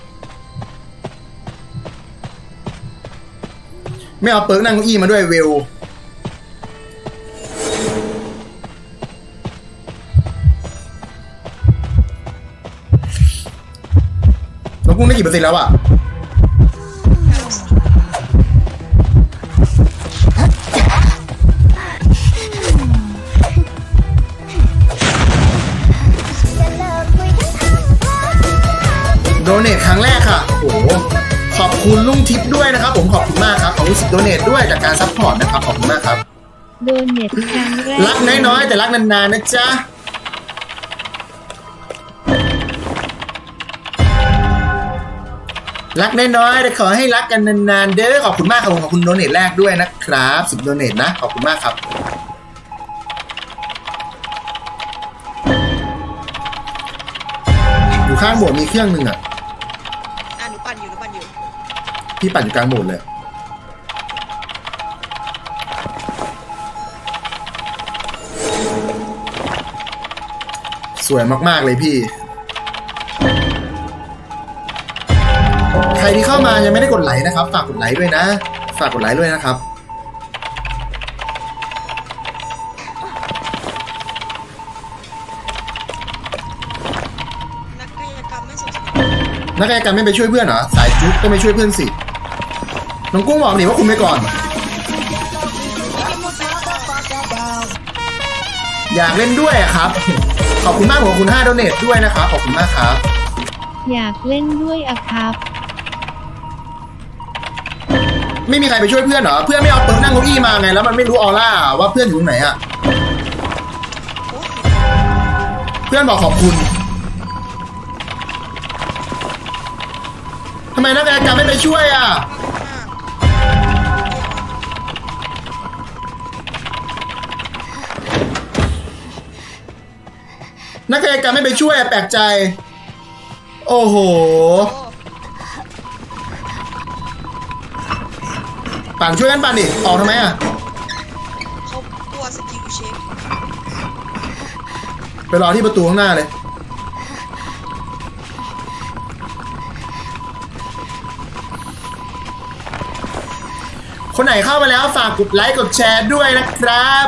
ไม่เอาเปิร์กนั่งเก้าอี้มาด้วยเวลน้องกุ้งได้กี่เปอร์เซ็นต์แล้วอะโดเนทครั้งแรกค่ะโอ้โหขอบคุณลุงทิพย์ด้วยนะครับผมขอบคุณมากครับขอบคุณสิบโดเนทด้วยจากการซัพพอร์ตนะครับขอบคุณมากครับโดเนทครั้งแรกรักน้อยๆแต่รักนานๆนะจ๊ะรักน้อยๆแต่ขอให้รักกันนานๆเด้อขอบคุณมากครับผมขอบคุณโดเนทแรกด้วยนะครับสิบโดเนทนะขอบคุณมากครับอยู่ข้างโบสถ์มีเครื่องนึงอ่ะอ่ะหนูปั่นอยู่หนูปั่นอยู่พี่ปั่นอยู่กลางโบสถ์เลยสวยมากๆเลยพี่ใครที่เข้ามายังไม่ได้กดไลค์นะครับฝากกดไลค์ด้วยนะฝากกดไลค์ด้วยนะครับนักกายกรรมไม่ไปช่วยเพื่อนเหรอสายจุ๊บต้องไปช่วยเพื่อนสิน้องกุ้งบอกหนิว่าคุณไปก่อนอยากเล่นด้วยครับขอบคุณมากขอบคุณห้าโดเนทด้วยนะครับขอบคุณมากครับอยากเล่นด้วยอะครับไม่มีใครไปช่วยเพื่อนเหรอเพื่อนไม่เอาเปิร์กนั่งเก้าอี้มาไงแล้วมันไม่รู้ออร่าว่าเพื่อนอยู่ตรงไหนอะเพื่อนบอกขอบคุณทำไมนักกายกรรมไม่ไปช่วยอ่ะนักกายกรรมไม่ไปช่วยแปลกใจโอ้โหปั่นช่วยกันปั่นดิออกทำไมอ่ะเขาตัวสกิลเช็คไปรอที่ประตูข้างหน้าเลยคนไหนเข้ามาแล้วฝากกดไลค์กดแชร์ด้วยนะครับ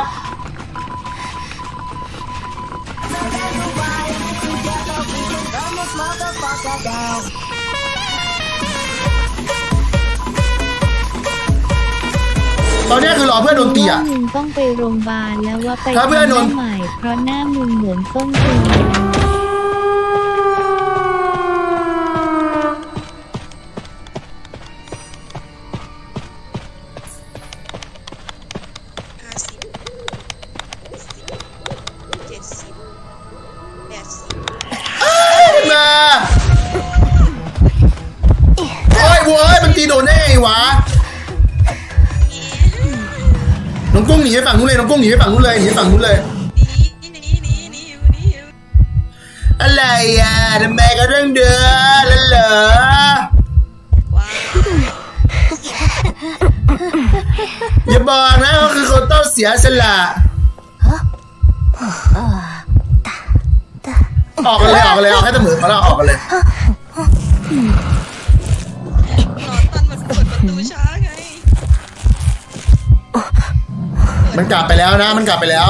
ตอนนี้คือรอเพื่อนโดนตีอ่ะมึงต้องไปโรงพยาบาลแล้วว่าไปถ้าเพื่อนโดนใหม่เพราะหน้ามึงเหมือนต้นตีโดนได้ไงวะน้องกุ้งหนีไปฝั่งนู้นเลยน้องกุ้งหนีไปฝั่งนู้นเลยหนีไปฝั่งนู้นเลยอะไรอ่ะทำไมก็เรื่องเดือดแล้วเหรออย่าบอกนะว่าคือคนต้องเสียสละออกกันเลยออกกันเลยเอาให้ตำรวจเขาแล้วออกกันเลยมันกลับไปแล้วนะมันกลับไปแล้ว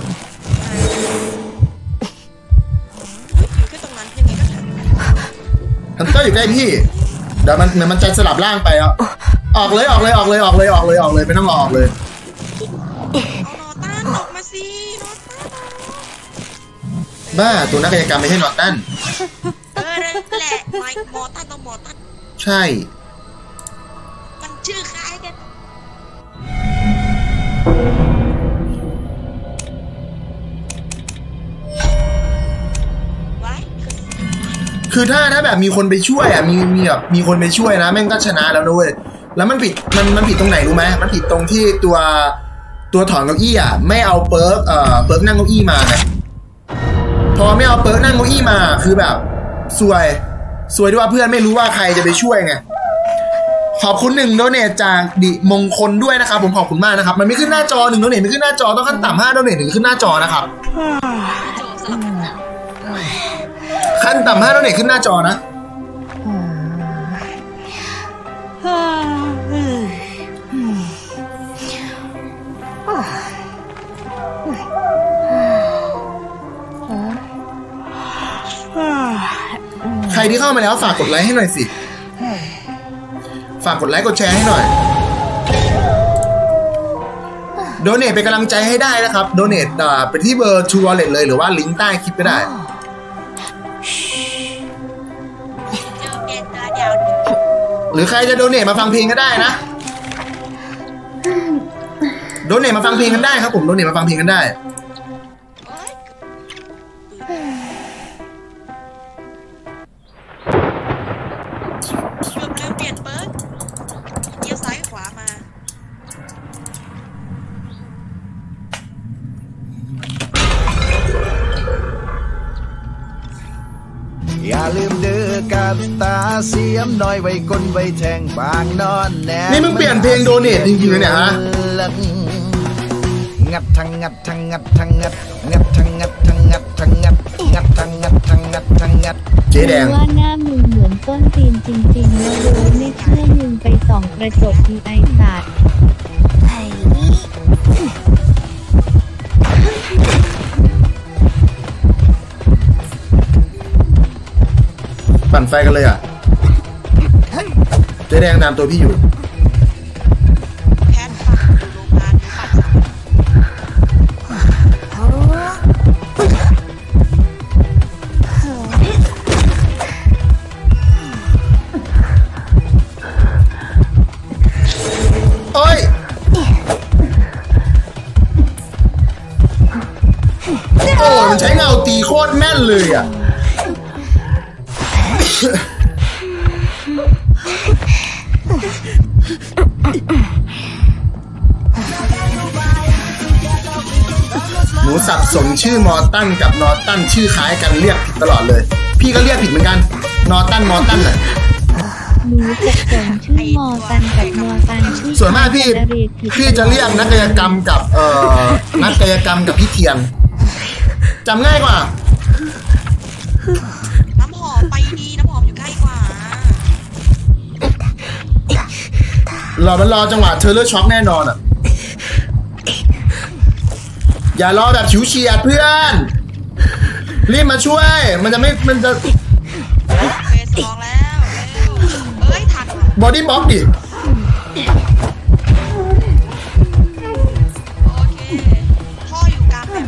ฮันเตอร์อยู่ใกล้พี่เดี๋ยวมันเหมือนมันจะสลับร่างไปอ่ะออกเลยออกเลยออกเลยออกเลยออกเลยออกเลยไม่ต้องรอออกเลยเอานอต้านออกมาสินอต้านบ้าตัวนักกายกรรมไม่ใช่นอตันเออนั่นแหละไมค์มอตันต้องมอตันใช่มันชื่อคล้ายกันคือถ้าถ้าแบบมีคนไปช่วยอ่ะมีมีแบบมีคนไปช่วยนะแม่งก็ชนะแล้วด้วยแล้วมันผิดมันมันผิดตรงไหนรู้ไหมมันผิดตรงที่ตัวตัวถอนเก้าอี้อ่ะไม่เอาเปิร์กเอ่อเปิร์กนั่งเก้าอี้มาไงพอไม่เอาเปิร์กนั่งเก้าอี้มาคือแบบซวยซวยด้วยว่าเพื่อนไม่รู้ว่าใครจะไปช่วยไงขอบคุณหนึ่งโดเนทจากดิมงคลด้วยนะครับผมขอบคุณมากนะครับมันไม่ขึ้นหน้าจอหนึ่งโดเนทไม่ขึ้นหน้าจอต้องขั้นต่ำห้าโดเนทถึงขึ้นหน้าจอนะครับขั้นต่ำห้าโดเนทขึ้นหน้าจอนะใครที่เข้ามาแล้วฝากกดไลค์ให้หน่อยสิฝากกดไลค์กดแชร์ให้หน่อยโดเนทเป็นกำลังใจให้ได้นะครับโดเนทไปที่เบอร์ทูวอลเล็ตเลยหรือว่าลิงก์ใต้คลิปก็ได้หรือใครจะโดเนทมาฟังเพลงก็ได้นะโดเนทมาฟังเพลงกันได้ครับผมโดเนทมาฟังเพลงกันได้เกือบลืมเปลี่ยนเปิร์กเลี้ยวซ้ายขวามาอย่าลืมเด้อกับตาเสียมน้อยไว้คนไว้แทงบางนอนแน่นี่มึงเปลี่ยนเพลงโดเนทจริงๆเลยเนี่ยฮะงัดทั้งงัดทั้งงัดทั้งงัดงัดทั้งงัดทั้งงัดทั้งงัดงัดทั้งงัดทั้งงัดทั้งงัดเจ๊แดงว่าหน้ามึงเหมือนต้นตีนจริงๆแล้วรู้ไม่เชื่อมึงไปส่องกระจกทีไอสัตว์ปั่นไฟกันเลยอ่ะเจ๊แดงตามตัวพี่อยู่แพทฟังอยู่โรงงานโอ้ยโอ้มันใช้เงาตีโคตรแม่นเลยอ่ะหนูสับสนชื่อมอตันกับนอตันชื่อคล้ายกันเรียกผิดตลอดเลยพี่ก็เรียกผิดเหมือนกันนอตันมอตันน่ะหนูสับสนชื่อมอตันกับมอตันชื่อส่วนมากพี่พี่จะเรียกนักกายกรรมกับเอ่อนักกายกรรมกับพี่เทียนจำง่ายกว่าน้ำหอมไปดีน้ำหอมอยู่ใกล้กว่ารอมันรอจังหวะเทเลอร์ช็อคแน่นอนอ่ะอย่ารอแบบฉิวเฉียดเพื่อนรีบมาช่วยมันจะไม่มันจะเฟสสองแล้วเอ้ยทันบอดี้บล็อกดิโอเคพ่ออยู่กลางแบบ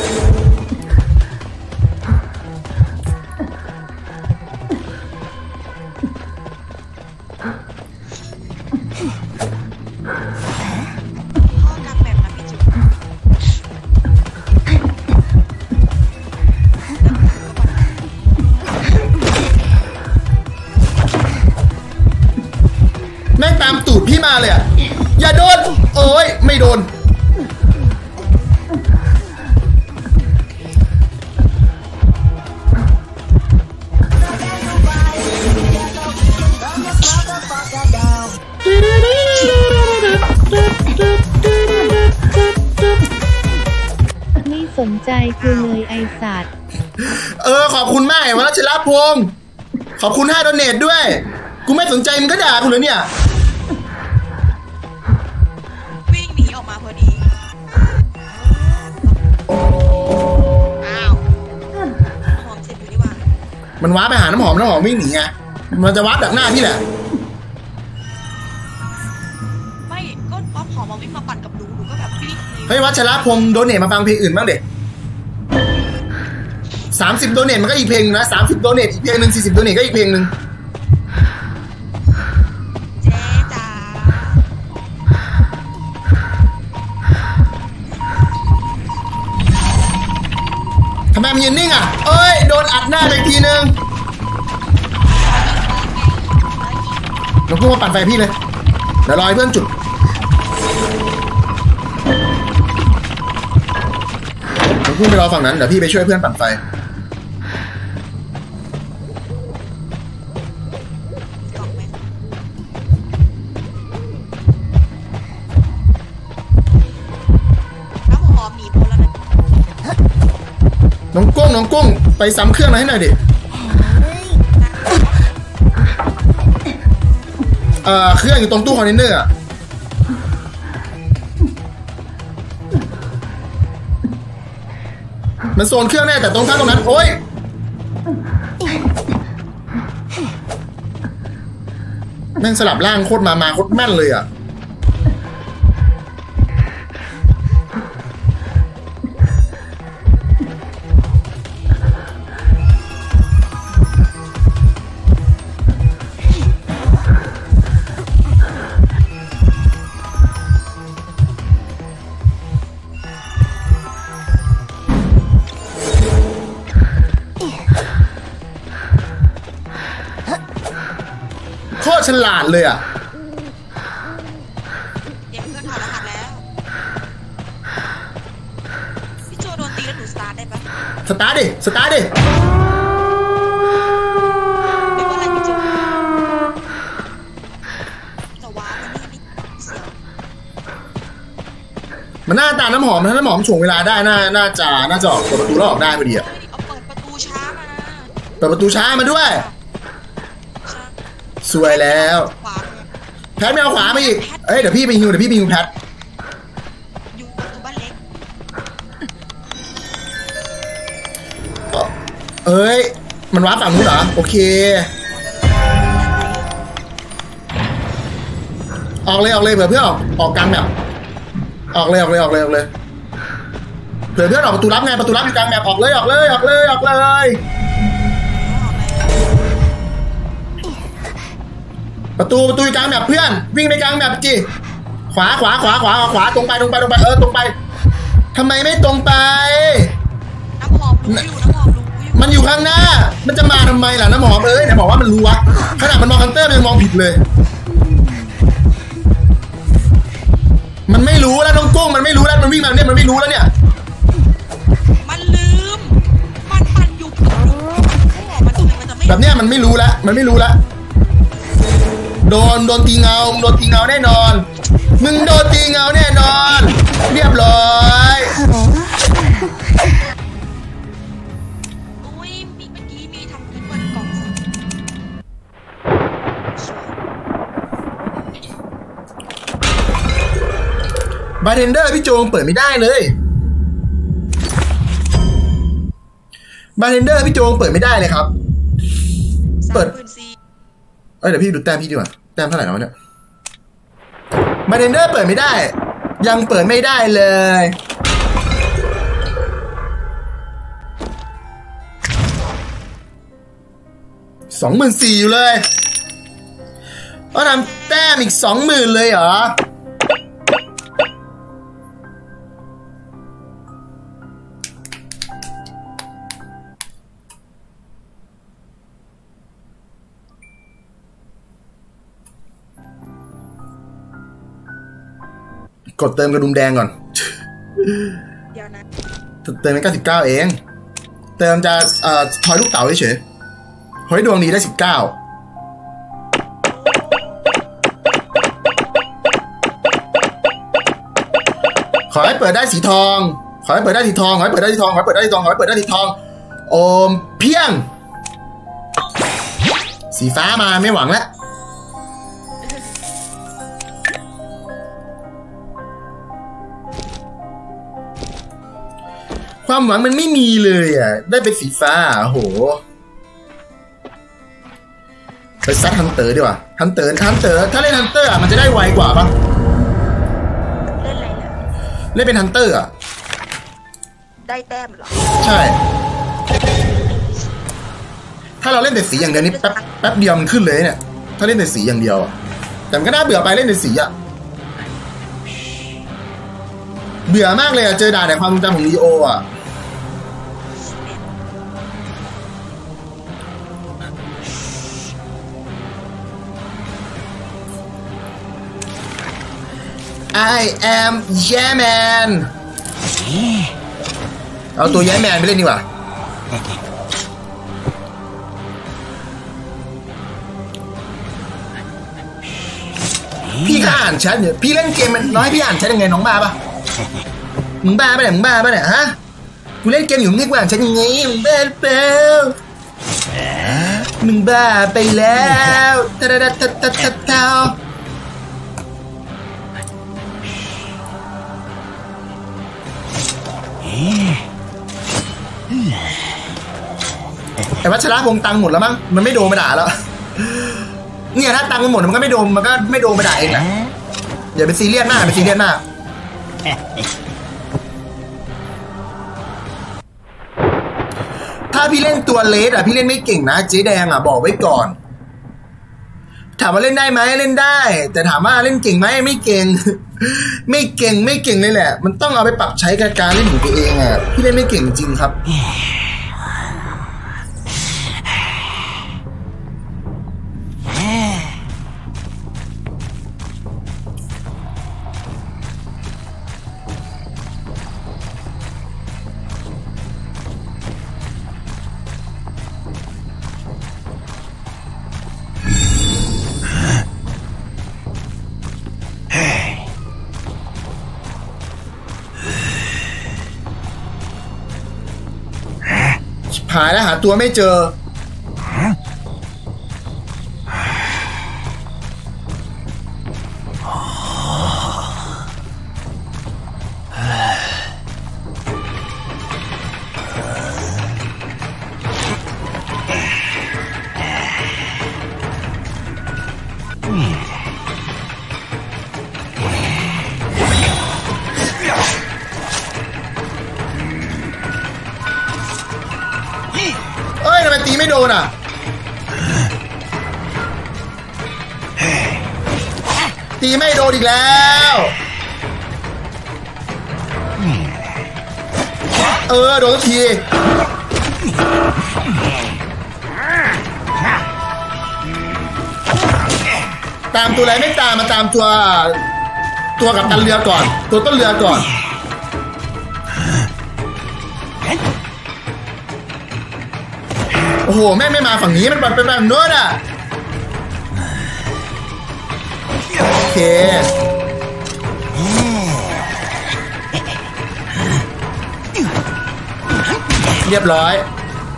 แม่งตามตูดพี่มาเลยอ่ะอย่าโดนโอ้ยไม่โดนไม่สนใจกูเลยไอสัตว์เออขอบคุณมากวรัชรพงศ์ขอบคุณห้าโดเนทด้วยกูไม่สนใจมึงก็ด่ากูเลยเนี่ยวิ่งหนีออกมาพอดีอ้าวหอมเสร็จอยู่ดีกว่ามันว้าไปหาน้ำหอมน้ำหอมวิ่งหนีไงมันจะว้าดักหน้าพี่แหละไม่ก็ป๊อปหอมมาวิ่งมาปั่นกับหนูหนูก็แบบวิ่งเฮ้ยวัชรพงศ์โดเนทมาฟังเพลงอื่นบ้างเด็กสามสิบโดเนทมันก็อีกเพลงนะสามสิบโดเนทอีกเพลงหนึ่งสี่สิบโดเนทก็อีกเพลงหนึ่งเจ๊จ๋าทำไมมันยืนนิ่งอ่ะเอ้ยโดนอัดหน้าไปทีนึงน้องกุ้งมาปั่นไฟพี่เลยเดี๋ยวรอให้เพื่อนจุดน้องกุ้งไปรอฝั่งนั้นเดี๋ยวพี่ไปช่วยเพื่อนปั่นไฟน้องกุ้งน้องกุ้งไปซ้ำเครื่องมาให้หน่อยดิเอ่อเครื่องอยู่ตรงตู้คอนเทนเนอร์อ่ะมันโซนเครื่องแน่แต่ตรงข้างตรงนั้นโอ้ยแม่งสลับร่างโคตรมามาโคตรแม่นเลยอ่ะโคตรฉลาดเลยอ่ะเดี๋ยวเพื่อนถอดรหัสแล้วพี่โจโดนตีแล้วหนูสตาร์ทได้ปะสตาร์ทดิสตาร์ทดิไม่ว่าอะไรพี่โจแต่ว่ามันนี่ไม่เสียวมันหน้าตาน้ำหอมถ้าน้ำหอมถ่วงเวลาได้น่าน่าจะน่าจะออกเปิดประตูแล้วออกได้พอดีอ่ะเอาเปิดประตูช้ามาเปิดประตูช้ามาด้วยสวยแล้วแพทไม่เอาขวามาอีกเอ้ยเดี๋ยวพี่ไปฮิวเดี๋ยวพี่ไปฮิวแพทอยู่ประตูบ้านเล็กเอ้ยมันวาร์ปฝั่งนู้นเหรอโอเคออกเลยออกเลยเผื่อเพื่อนออกออกกลางแมปออกเลยออกเลยออกเลยออกเลยเผื่อเพื่อนออกประตูลับไงประตูลับอยู่กลางแมปออกเลยออกเลยออกเลยออกเลยประตูประตูกลางแบบเพื่อนวิ่งไปกลางแบบจีขวาขวาขวาขวาขวาตรงไปตรงไปตรงไปเออตรงไปทำไมไม่ตรงไปน้ำหอมรู้อยู่น้ำหอมรู้อยู่มันอยู่ข้างหน้ามันจะมาทำไมล่ะน้ำหอมเอ้ยไหนบอกว่ามันรู้วะขนาดมันมองฮันเตอร์มันยังมองผิดเลยมันไม่รู้แล้วน้องกุ้งมันไม่รู้แล้วมันวิ่งมาเนี่ยมันไม่รู้แล้วเนี่ยมันลืมมันมันอยู่แบบเนี้ยมันไม่รู้แล้วมันไม่รู้แล้วโดนโดนตีเงาโดนตีเงาแน่นอนมึงโดนตีเงาแน่นอนเรียบร้อยอุ้ยเมื่อกี้มีทำคลิปเปิดกล่องบาร์เทนเดอร์พี่โจงเปิดไม่ได้เลยบาร์เทนเดอร์พี่โจงเปิดไม่ได้เลยครับเปิดเอ้ยเดี๋ยวพี่ดูแต้มพี่ดีกว่าแต้มเท่าไหร่แล้วเนี่ยบาร์เทนเดอร์เปิดไม่ได้ยังเปิดไม่ได้เลยสองหมื่นสี่อยู่เลยก็ทำแต้มอีกสองหมื่นเลยเหรอกดเติมกระดุมแดงก่อนเดี๋ยวนะเติมเป็นเก้าสิบเก้าเองเติมจะเอ่อทอยลูกเต๋าเฉยเฮ้ยดวงนี้ได้สิบเก้าขอให้เปิดได้สีทองขอให้เปิดได้สีทองขอให้เปิดได้สีทองขอให้เปิดได้สีทองขอให้เปิดได้สีทองโอมเพียงสีฟ้ามาไม่หวังแล้วความหวังมันไม่มีเลยอ่ะได้เป็นสีฟ้าโหไปซัดฮันเตอร์ดีกว่าฮันเตอร์ฮันเตอร์ถ้าเล่นฮันเตอร์อ่ะมันจะได้ไวกว่าปะเล่นอะไรล่ะเล่นเป็นฮันเตอร์อ่ะได้แต้มเหรอใช่ถ้าเราเล่นแต่สีอย่างเดียวนี่แป๊บแป๊บเดียวมันขึ้นเลยเนี่ยถ้าเล่นแต่สีอย่างเดียวแต่มันก็น่าเบื่อไปเล่นแต่สีอะเบื่อมากเลยอะเจอด่าแต่ความทรงจำของลีโออะI am yeah man เอาตัว yeah man ไปเล่นดีกว่าพี่ก็อ่านแชทเนี่ยพี่เล่นเกมมันน้อยพี่อ่านแชทยังไงน้องบ้าปะมึงบ้าปะเนี่ยมึงบ้าปะเนี่ยฮะกูเล่นเกมอยู่มึงให้กูอ่านแชทยังไงมึงบ้าเปล่ามึงบ้าไปแล้วตะตะตะตะตะตะแต่วัชระพงตังหมดแล้วมั้งมันไม่โดนมาด่าแล้วเนี่ยถ้าตังมันหมดมันก็ไม่โดนมันก็ไม่โดนมาด่าเองแหละอย่าไปซีเรียสมากไปซีเรียสมากถ้าพี่เล่นตัวเลสอ่ะพี่เล่นไม่เก่งนะเจ๊แดงอ่ะบอกไว้ก่อนถามว่าเล่นได้ไหมเล่นได้แต่ถามว่าเล่นเก่งไหมไม่เก่งไม่เก่งไม่เก่งเลยแหละมันต้องเอาไปปรับใช้กับการเล่นของตัวเองอ่ะพี่เล่นไม่เก่งจริงครับหายแล้วหาตัวไม่เจอตีไม่โดนอ่ะตีไม่โดนอีกแล้วเออโดนทีตามตัวอะไรไม่ตามมาตามตัวตัวกับตันเรือก่อนตัวต้นเรือก่อนโอ้โหแม่ไม่มาฝั่งนี้มันไปฝั่งโน้นอ่ะโอเคเรียบร้อย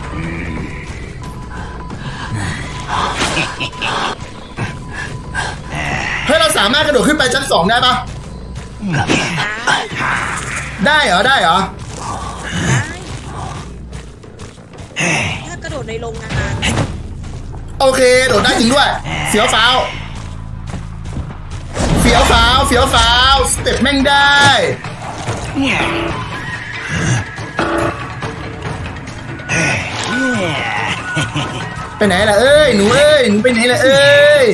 เฮ้ยเราสามารถกระโดดขึ้นไปชั้นสองได้ปะได้เหรอได้เหรอถ้ากระโดดในโรงงานโอเคโดดได้จริงด้วยเฟี้ยวฟ้าวเฟี้ยวฟ้าวเฟี้ยวฟ้าวสเต็ปแม่งได้ไปไหนล่ะเอ้ยหนูเอ้ยหนูไปไหนล่ะเอ้ย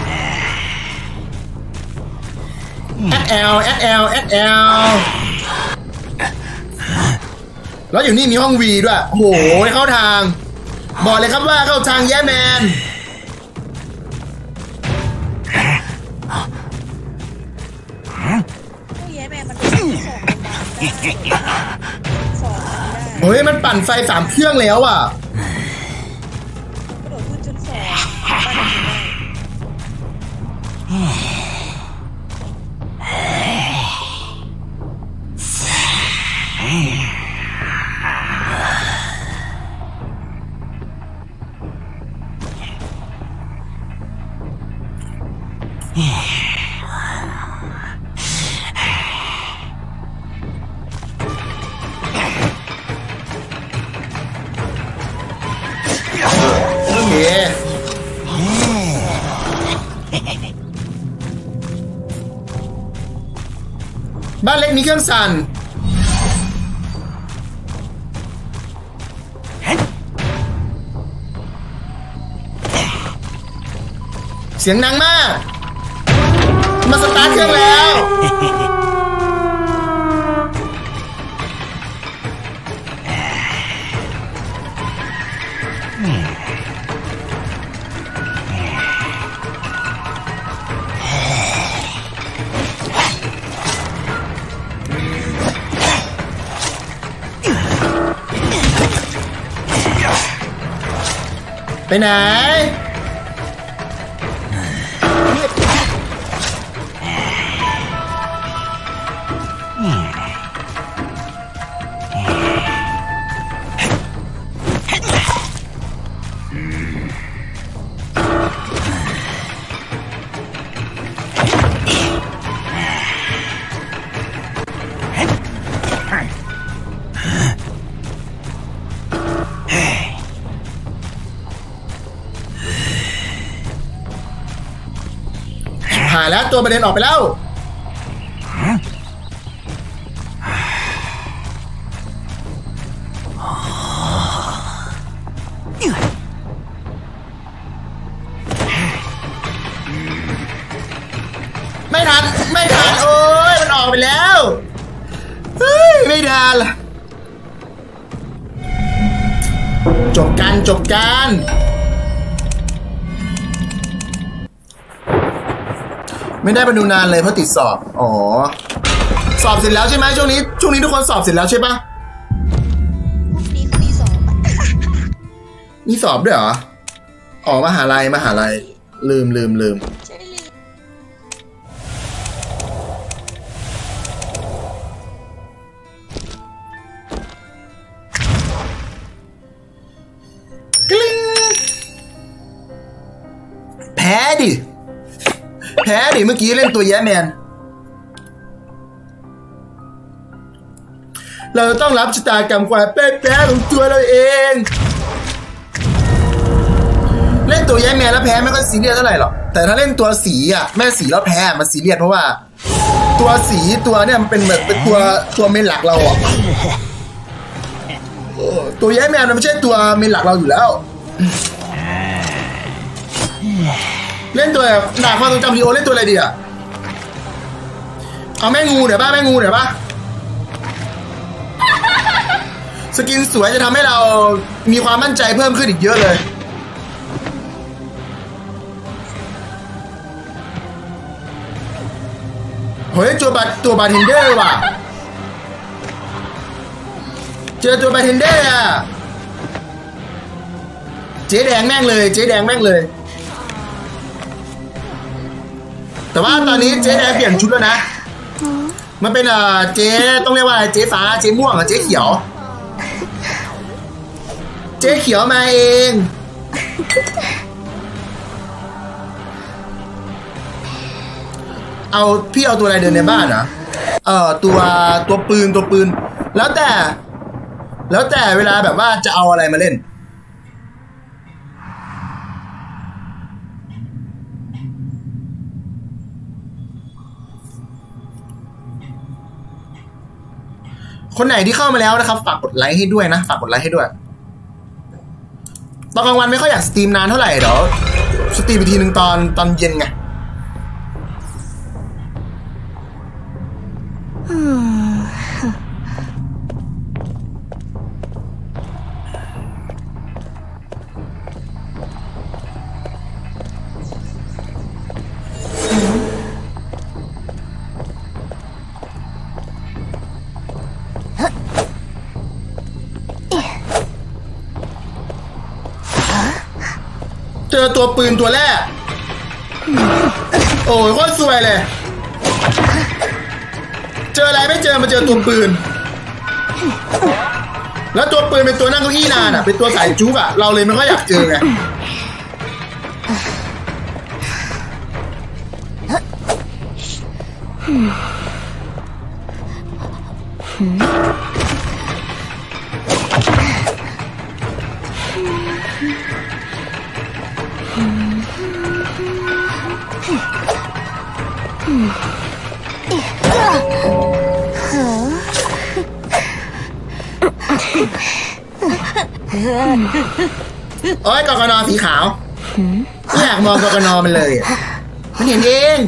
แอดแอลแอดแอลแอดแอลแล้วอยู่นี่มีห้องวีด้วยโอ้โหเข้าทางบอกเลยครับว่าเข้าทางแย่แมนแย่แมนมันเป็นสองเฮ้ยมันปั่นไฟสามเครื่องแล้วอ่ะกระโดดขึ้นชั้นสองบ้านเล็กมีเครื่องสั่นเสียงดังมากมาสตาร์ทเครื่องแล้วไปไหนหายแล้วตัวประเด็นออกไปแล้วไม่ทันไม่ทันโอ้ยมันออกไปแล้วเฮ้ยไม่ทันจบกันจบกันไม่ได้ไปดูนานเลยเพราะติดสอบอ๋อสอบเสร็จแล้วใช่ไหมช่วงนี้ช่วงนี้ทุกคนสอบเสร็จแล้วใช่ปะพวกนี้คือมีสอบมีสอบด้วยเหรออ๋อมหาลัยมหาลัยลืมลืมลืมกลิ้งแพ้ดิแพ้ดิเมื่อกี้เล่นตัวแย่แมนเราต้องรับชะตากรรมความแพ้ของตัวเราเองเล่นตัวแย่แมนแล้วแพ้ไม่ค่อยซีเรียสเท่าไหร่หรอกแต่ถ้าเล่นตัวสีอ่ะแม่สีแล้วแพ้มันซีเรียสเพราะว่าตัวสีตัวเนี่ยมันเป็นแบบเป็นตัวตัวเมนหลักเราอ่ะตัวแย่แมนมันไม่ใช่ตัวเมนหลักเราอยู่แล้วเล่นตัวหนาความทรงจำดีโอเล่นตัวอะไรดีอ่ะเอาแม่งูเดี๋ยวป่ะแม่งูเดี๋ยวป่ะสกินสวยจะทำให้เรามีความมั่นใจเพิ่มขึ้นอีกเยอะเลยเฮ้ยตัวบาตัวบาร์เทนเดอร์ว่ะเจอตัวบาร์เทนเดอร์อ่ะเจ๊แดงแม่งเลยเจ๊แดงแม่งเลยแต่ว่าตอนนี้เจ๊แดงเปลี่ยนชุดแล้วนะมันเป็นอ่าเจ๊ต้องเรียกว่าเจ๊ฟ้าเจ๊ม่วงอ่ะเจ๊เขียวเจ๊เขียวมาเองเอาพี่เอาตัวอะไรเดินในบ้านเหรอเออตัวตัวปืนตัวปืนแล้วแต่แล้วแต่เวลาแบบว่าจะเอาอะไรมาเล่นคนไหนที่เข้ามาแล้วนะครับฝากกดไลค์ให้ด้วยนะฝากกดไลค์ให้ด้วยตอนกลางวันไม่ค่อยอยากสตรีมนานเท่าไหร่เดี๋ยวสตรีมอีกทีหนึ่งตอนตอนเย็นไงเจอตัวปืนตัวแรกโอ้ยโคตรสวยเลยเจออะไรไม่เจอมาเจอตัวปืนแล้วตัวปืนเป็นตัวนั่งเก้าอี้นานอ่ะเป็นตัวสายจุ๊กอ่ะเราเลยไม่ค่อยอยากเจอไงโอ้ยกกน.สีขาวไม่อยากมองกกนมันเลยมันเห็นเอง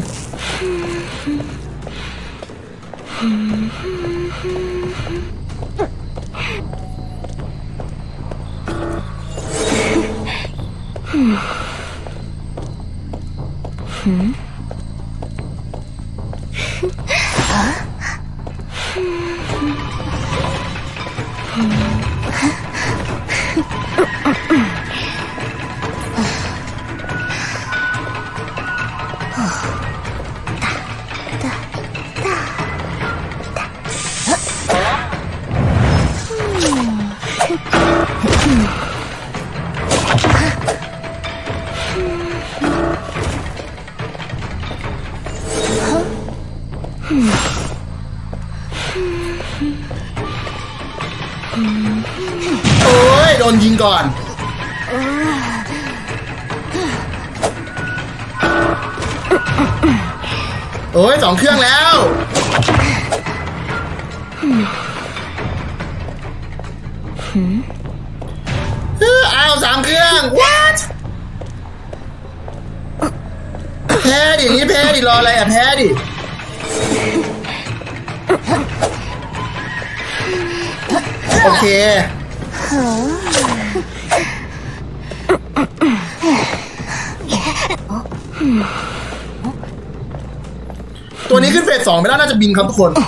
โอ้ยโดนยิงก่อนโอ้ยสองเครื่องแล้วอ้าวสามเครื่อง what แพ้ดินี่แพ้ดิรออะไรอ่ะแพ้ดิโอเคตัวนี้ขึ้นเฟสสองไปแล้วน่าจะบินครับทุกคน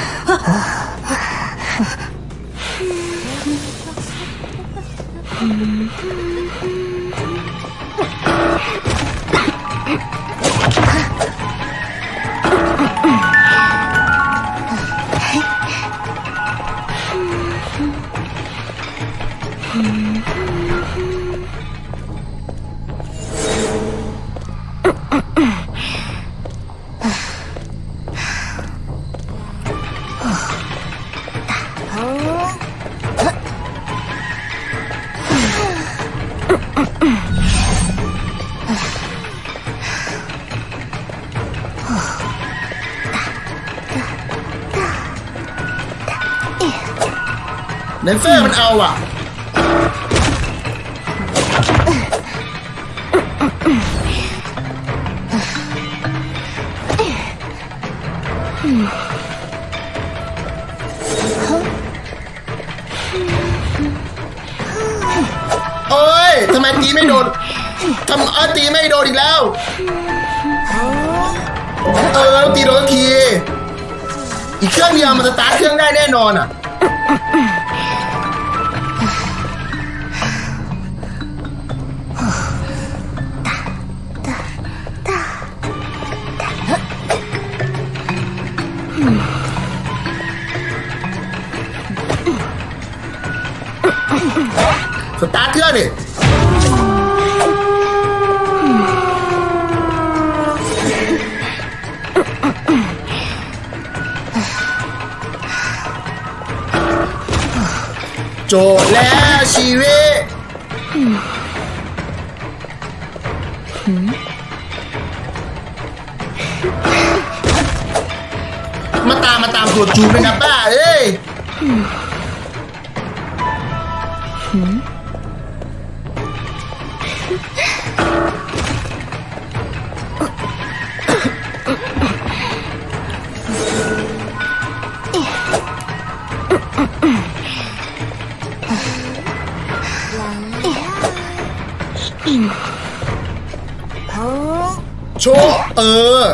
เดนเซอร์มันเอาอ่ะโอ้ยทำไมตีไม่โดนทำเออตีไม่โดนอีกแล้วเออตีโดนทีอีกเครื่องเดียวมันจะสตาร์ทเครื่องได้แน่นอนอ่ะสตาร์ทเครื่องดิโจแล้วชีวิตมาตามมาตามตัวจูเป็นนะป้าเอ้ยโชว์เออ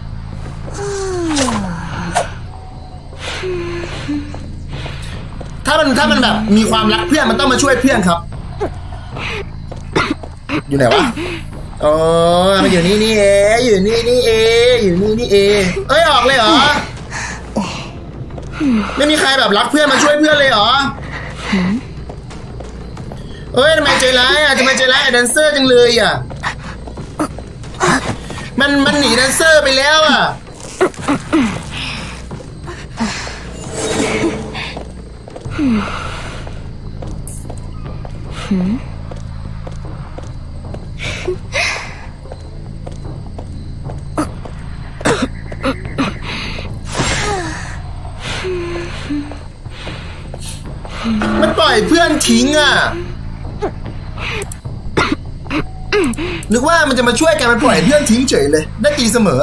ถ้ามันถ้ามันแบบมีความรักเพื่อนมันต้องมาช่วยเพื่อนครับอยู่ไหนวะอ๋อมันอยู่นี่นี่เออยู่นี่นี่เออยู่นี่นี่เอเอ้ยออกเลยเหรอไม่มีใครแบบรักเพื่อนมาช่วยเพื่อนเลยเหรอเอ้ยทำไมใจร้ายอ่ะทำไมใจร้ายแดนเซอร์จังเลยอ่ะมันมันหนีแดนเซอร์ไปแล้วอ่ะมันปล่อยเพื่อนทิ้งอ่ะนึกว่ามันจะมาช่วยกันมันปล่อยเพื่อนทิ้งเฉยเลยได้ตีเสมอ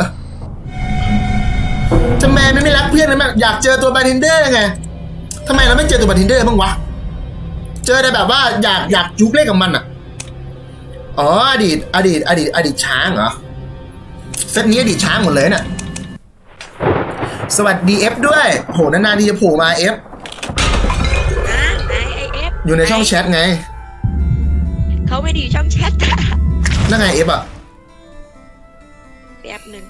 ทำไมมันไม่รักเพื่อนนะมันอยากเจอตัวบาร์เทนเดอร์ไงทำไมเราไม่เจอตัวบาร์เทนเดอร์บ้างวะเจอแต่แบบว่าอยากอยากจุกเล่นกับมันอ่ะอ๋ออดีตอดีตอดีตอดีตช้างเหรอเซตนี้อดีตช้างหมดเลยเนี่ยสวัสดีเอฟด้วยโหนานๆที่จะโผล่มาเอฟไอเอฟอยู่ในช่องแชทไงเขาไม่ดีช่องแชทนั่นไงเอฟอ่ะแป๊บหนึ่ง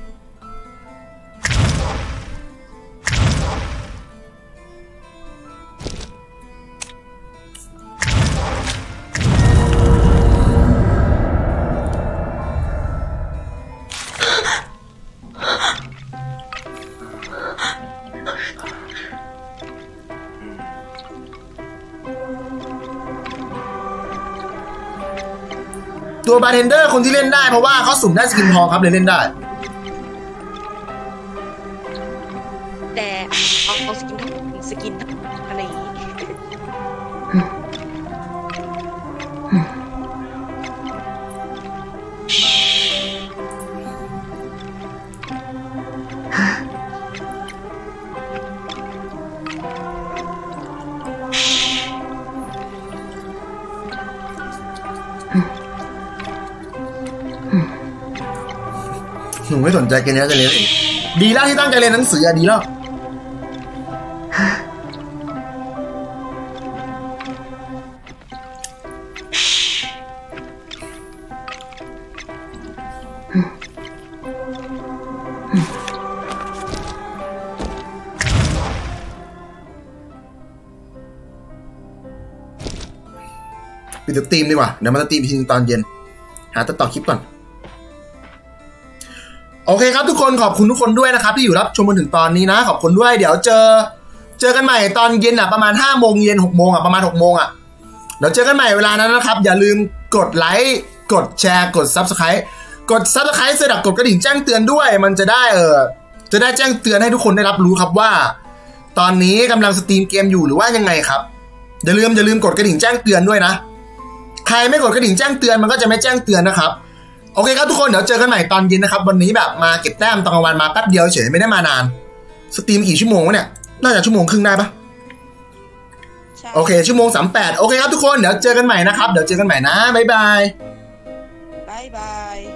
ตัวบาร์เทนเดอร์คนที่เล่นได้เพราะว่าเขาสุ่มได้สกินทองครับเลยเล่นได้แต่เอาเอาสกินสกินอะไรหนูไม่สนใจเกมนี้จะเรียนดีแล้วที่ตั้งใจเรียนหนังสือดีแล้วปิดสตรีมดีกว่าเดี๋ยวมาสตรีมทีตอนเย็นหาตัดต่อคลิปก่อนโอเคครับทุกคนขอบคุณทุกคนด้วยนะครับที่อยู่รับชมมาถึงตอนนี้นะขอบคุณด้วยเดี๋ยวเจอเจอกันใหม่ตอนเย็นอ่ะประมาณห้าโมงเย็นหกโมงอ่ะประมาณหกโมงอ่ะเดี๋ยวเจอกันใหม่เวลานั้นนะครับอย่าลืมกดไลค์กดแชร์กด ซับสไครบ์ กด ซับสไครบ์ เสร็จกดกระดิ่งแจ้งเตือนด้วยมันจะได้เออจะได้แจ้งเตือนให้ทุกคนได้รับรู้ครับว่าตอนนี้กำลังสตรีมเกมอยู่หรือว่ายังไงครับอย่าลืมอย่าลืมกดกระดิ่งแจ้งเตือนด้วยนะใครไม่กดกระดิ่งแจ้งเตือนมันก็จะไม่แจ้งเตือนนะครับโอเคครับทุกคนเดี๋ยวเจอกันใหม่ตอนเย็นนะครับวันนี้แบบมาเก็บแต้มตอนกลางวันมาแป๊บเดียวเฉยไม่ได้มานานสตรีมกี่ชั่วโมงวะเนี่ยน่าจะชั่วโมงครึ่งได้ปะโอเคชั่วโมงสามแปดโอเคครับทุกคนเดี๋ยวเจอกันใหม่นะครับเดี๋ยวเจอกันใหม่นะบ๊ายบายบ๊ายบาย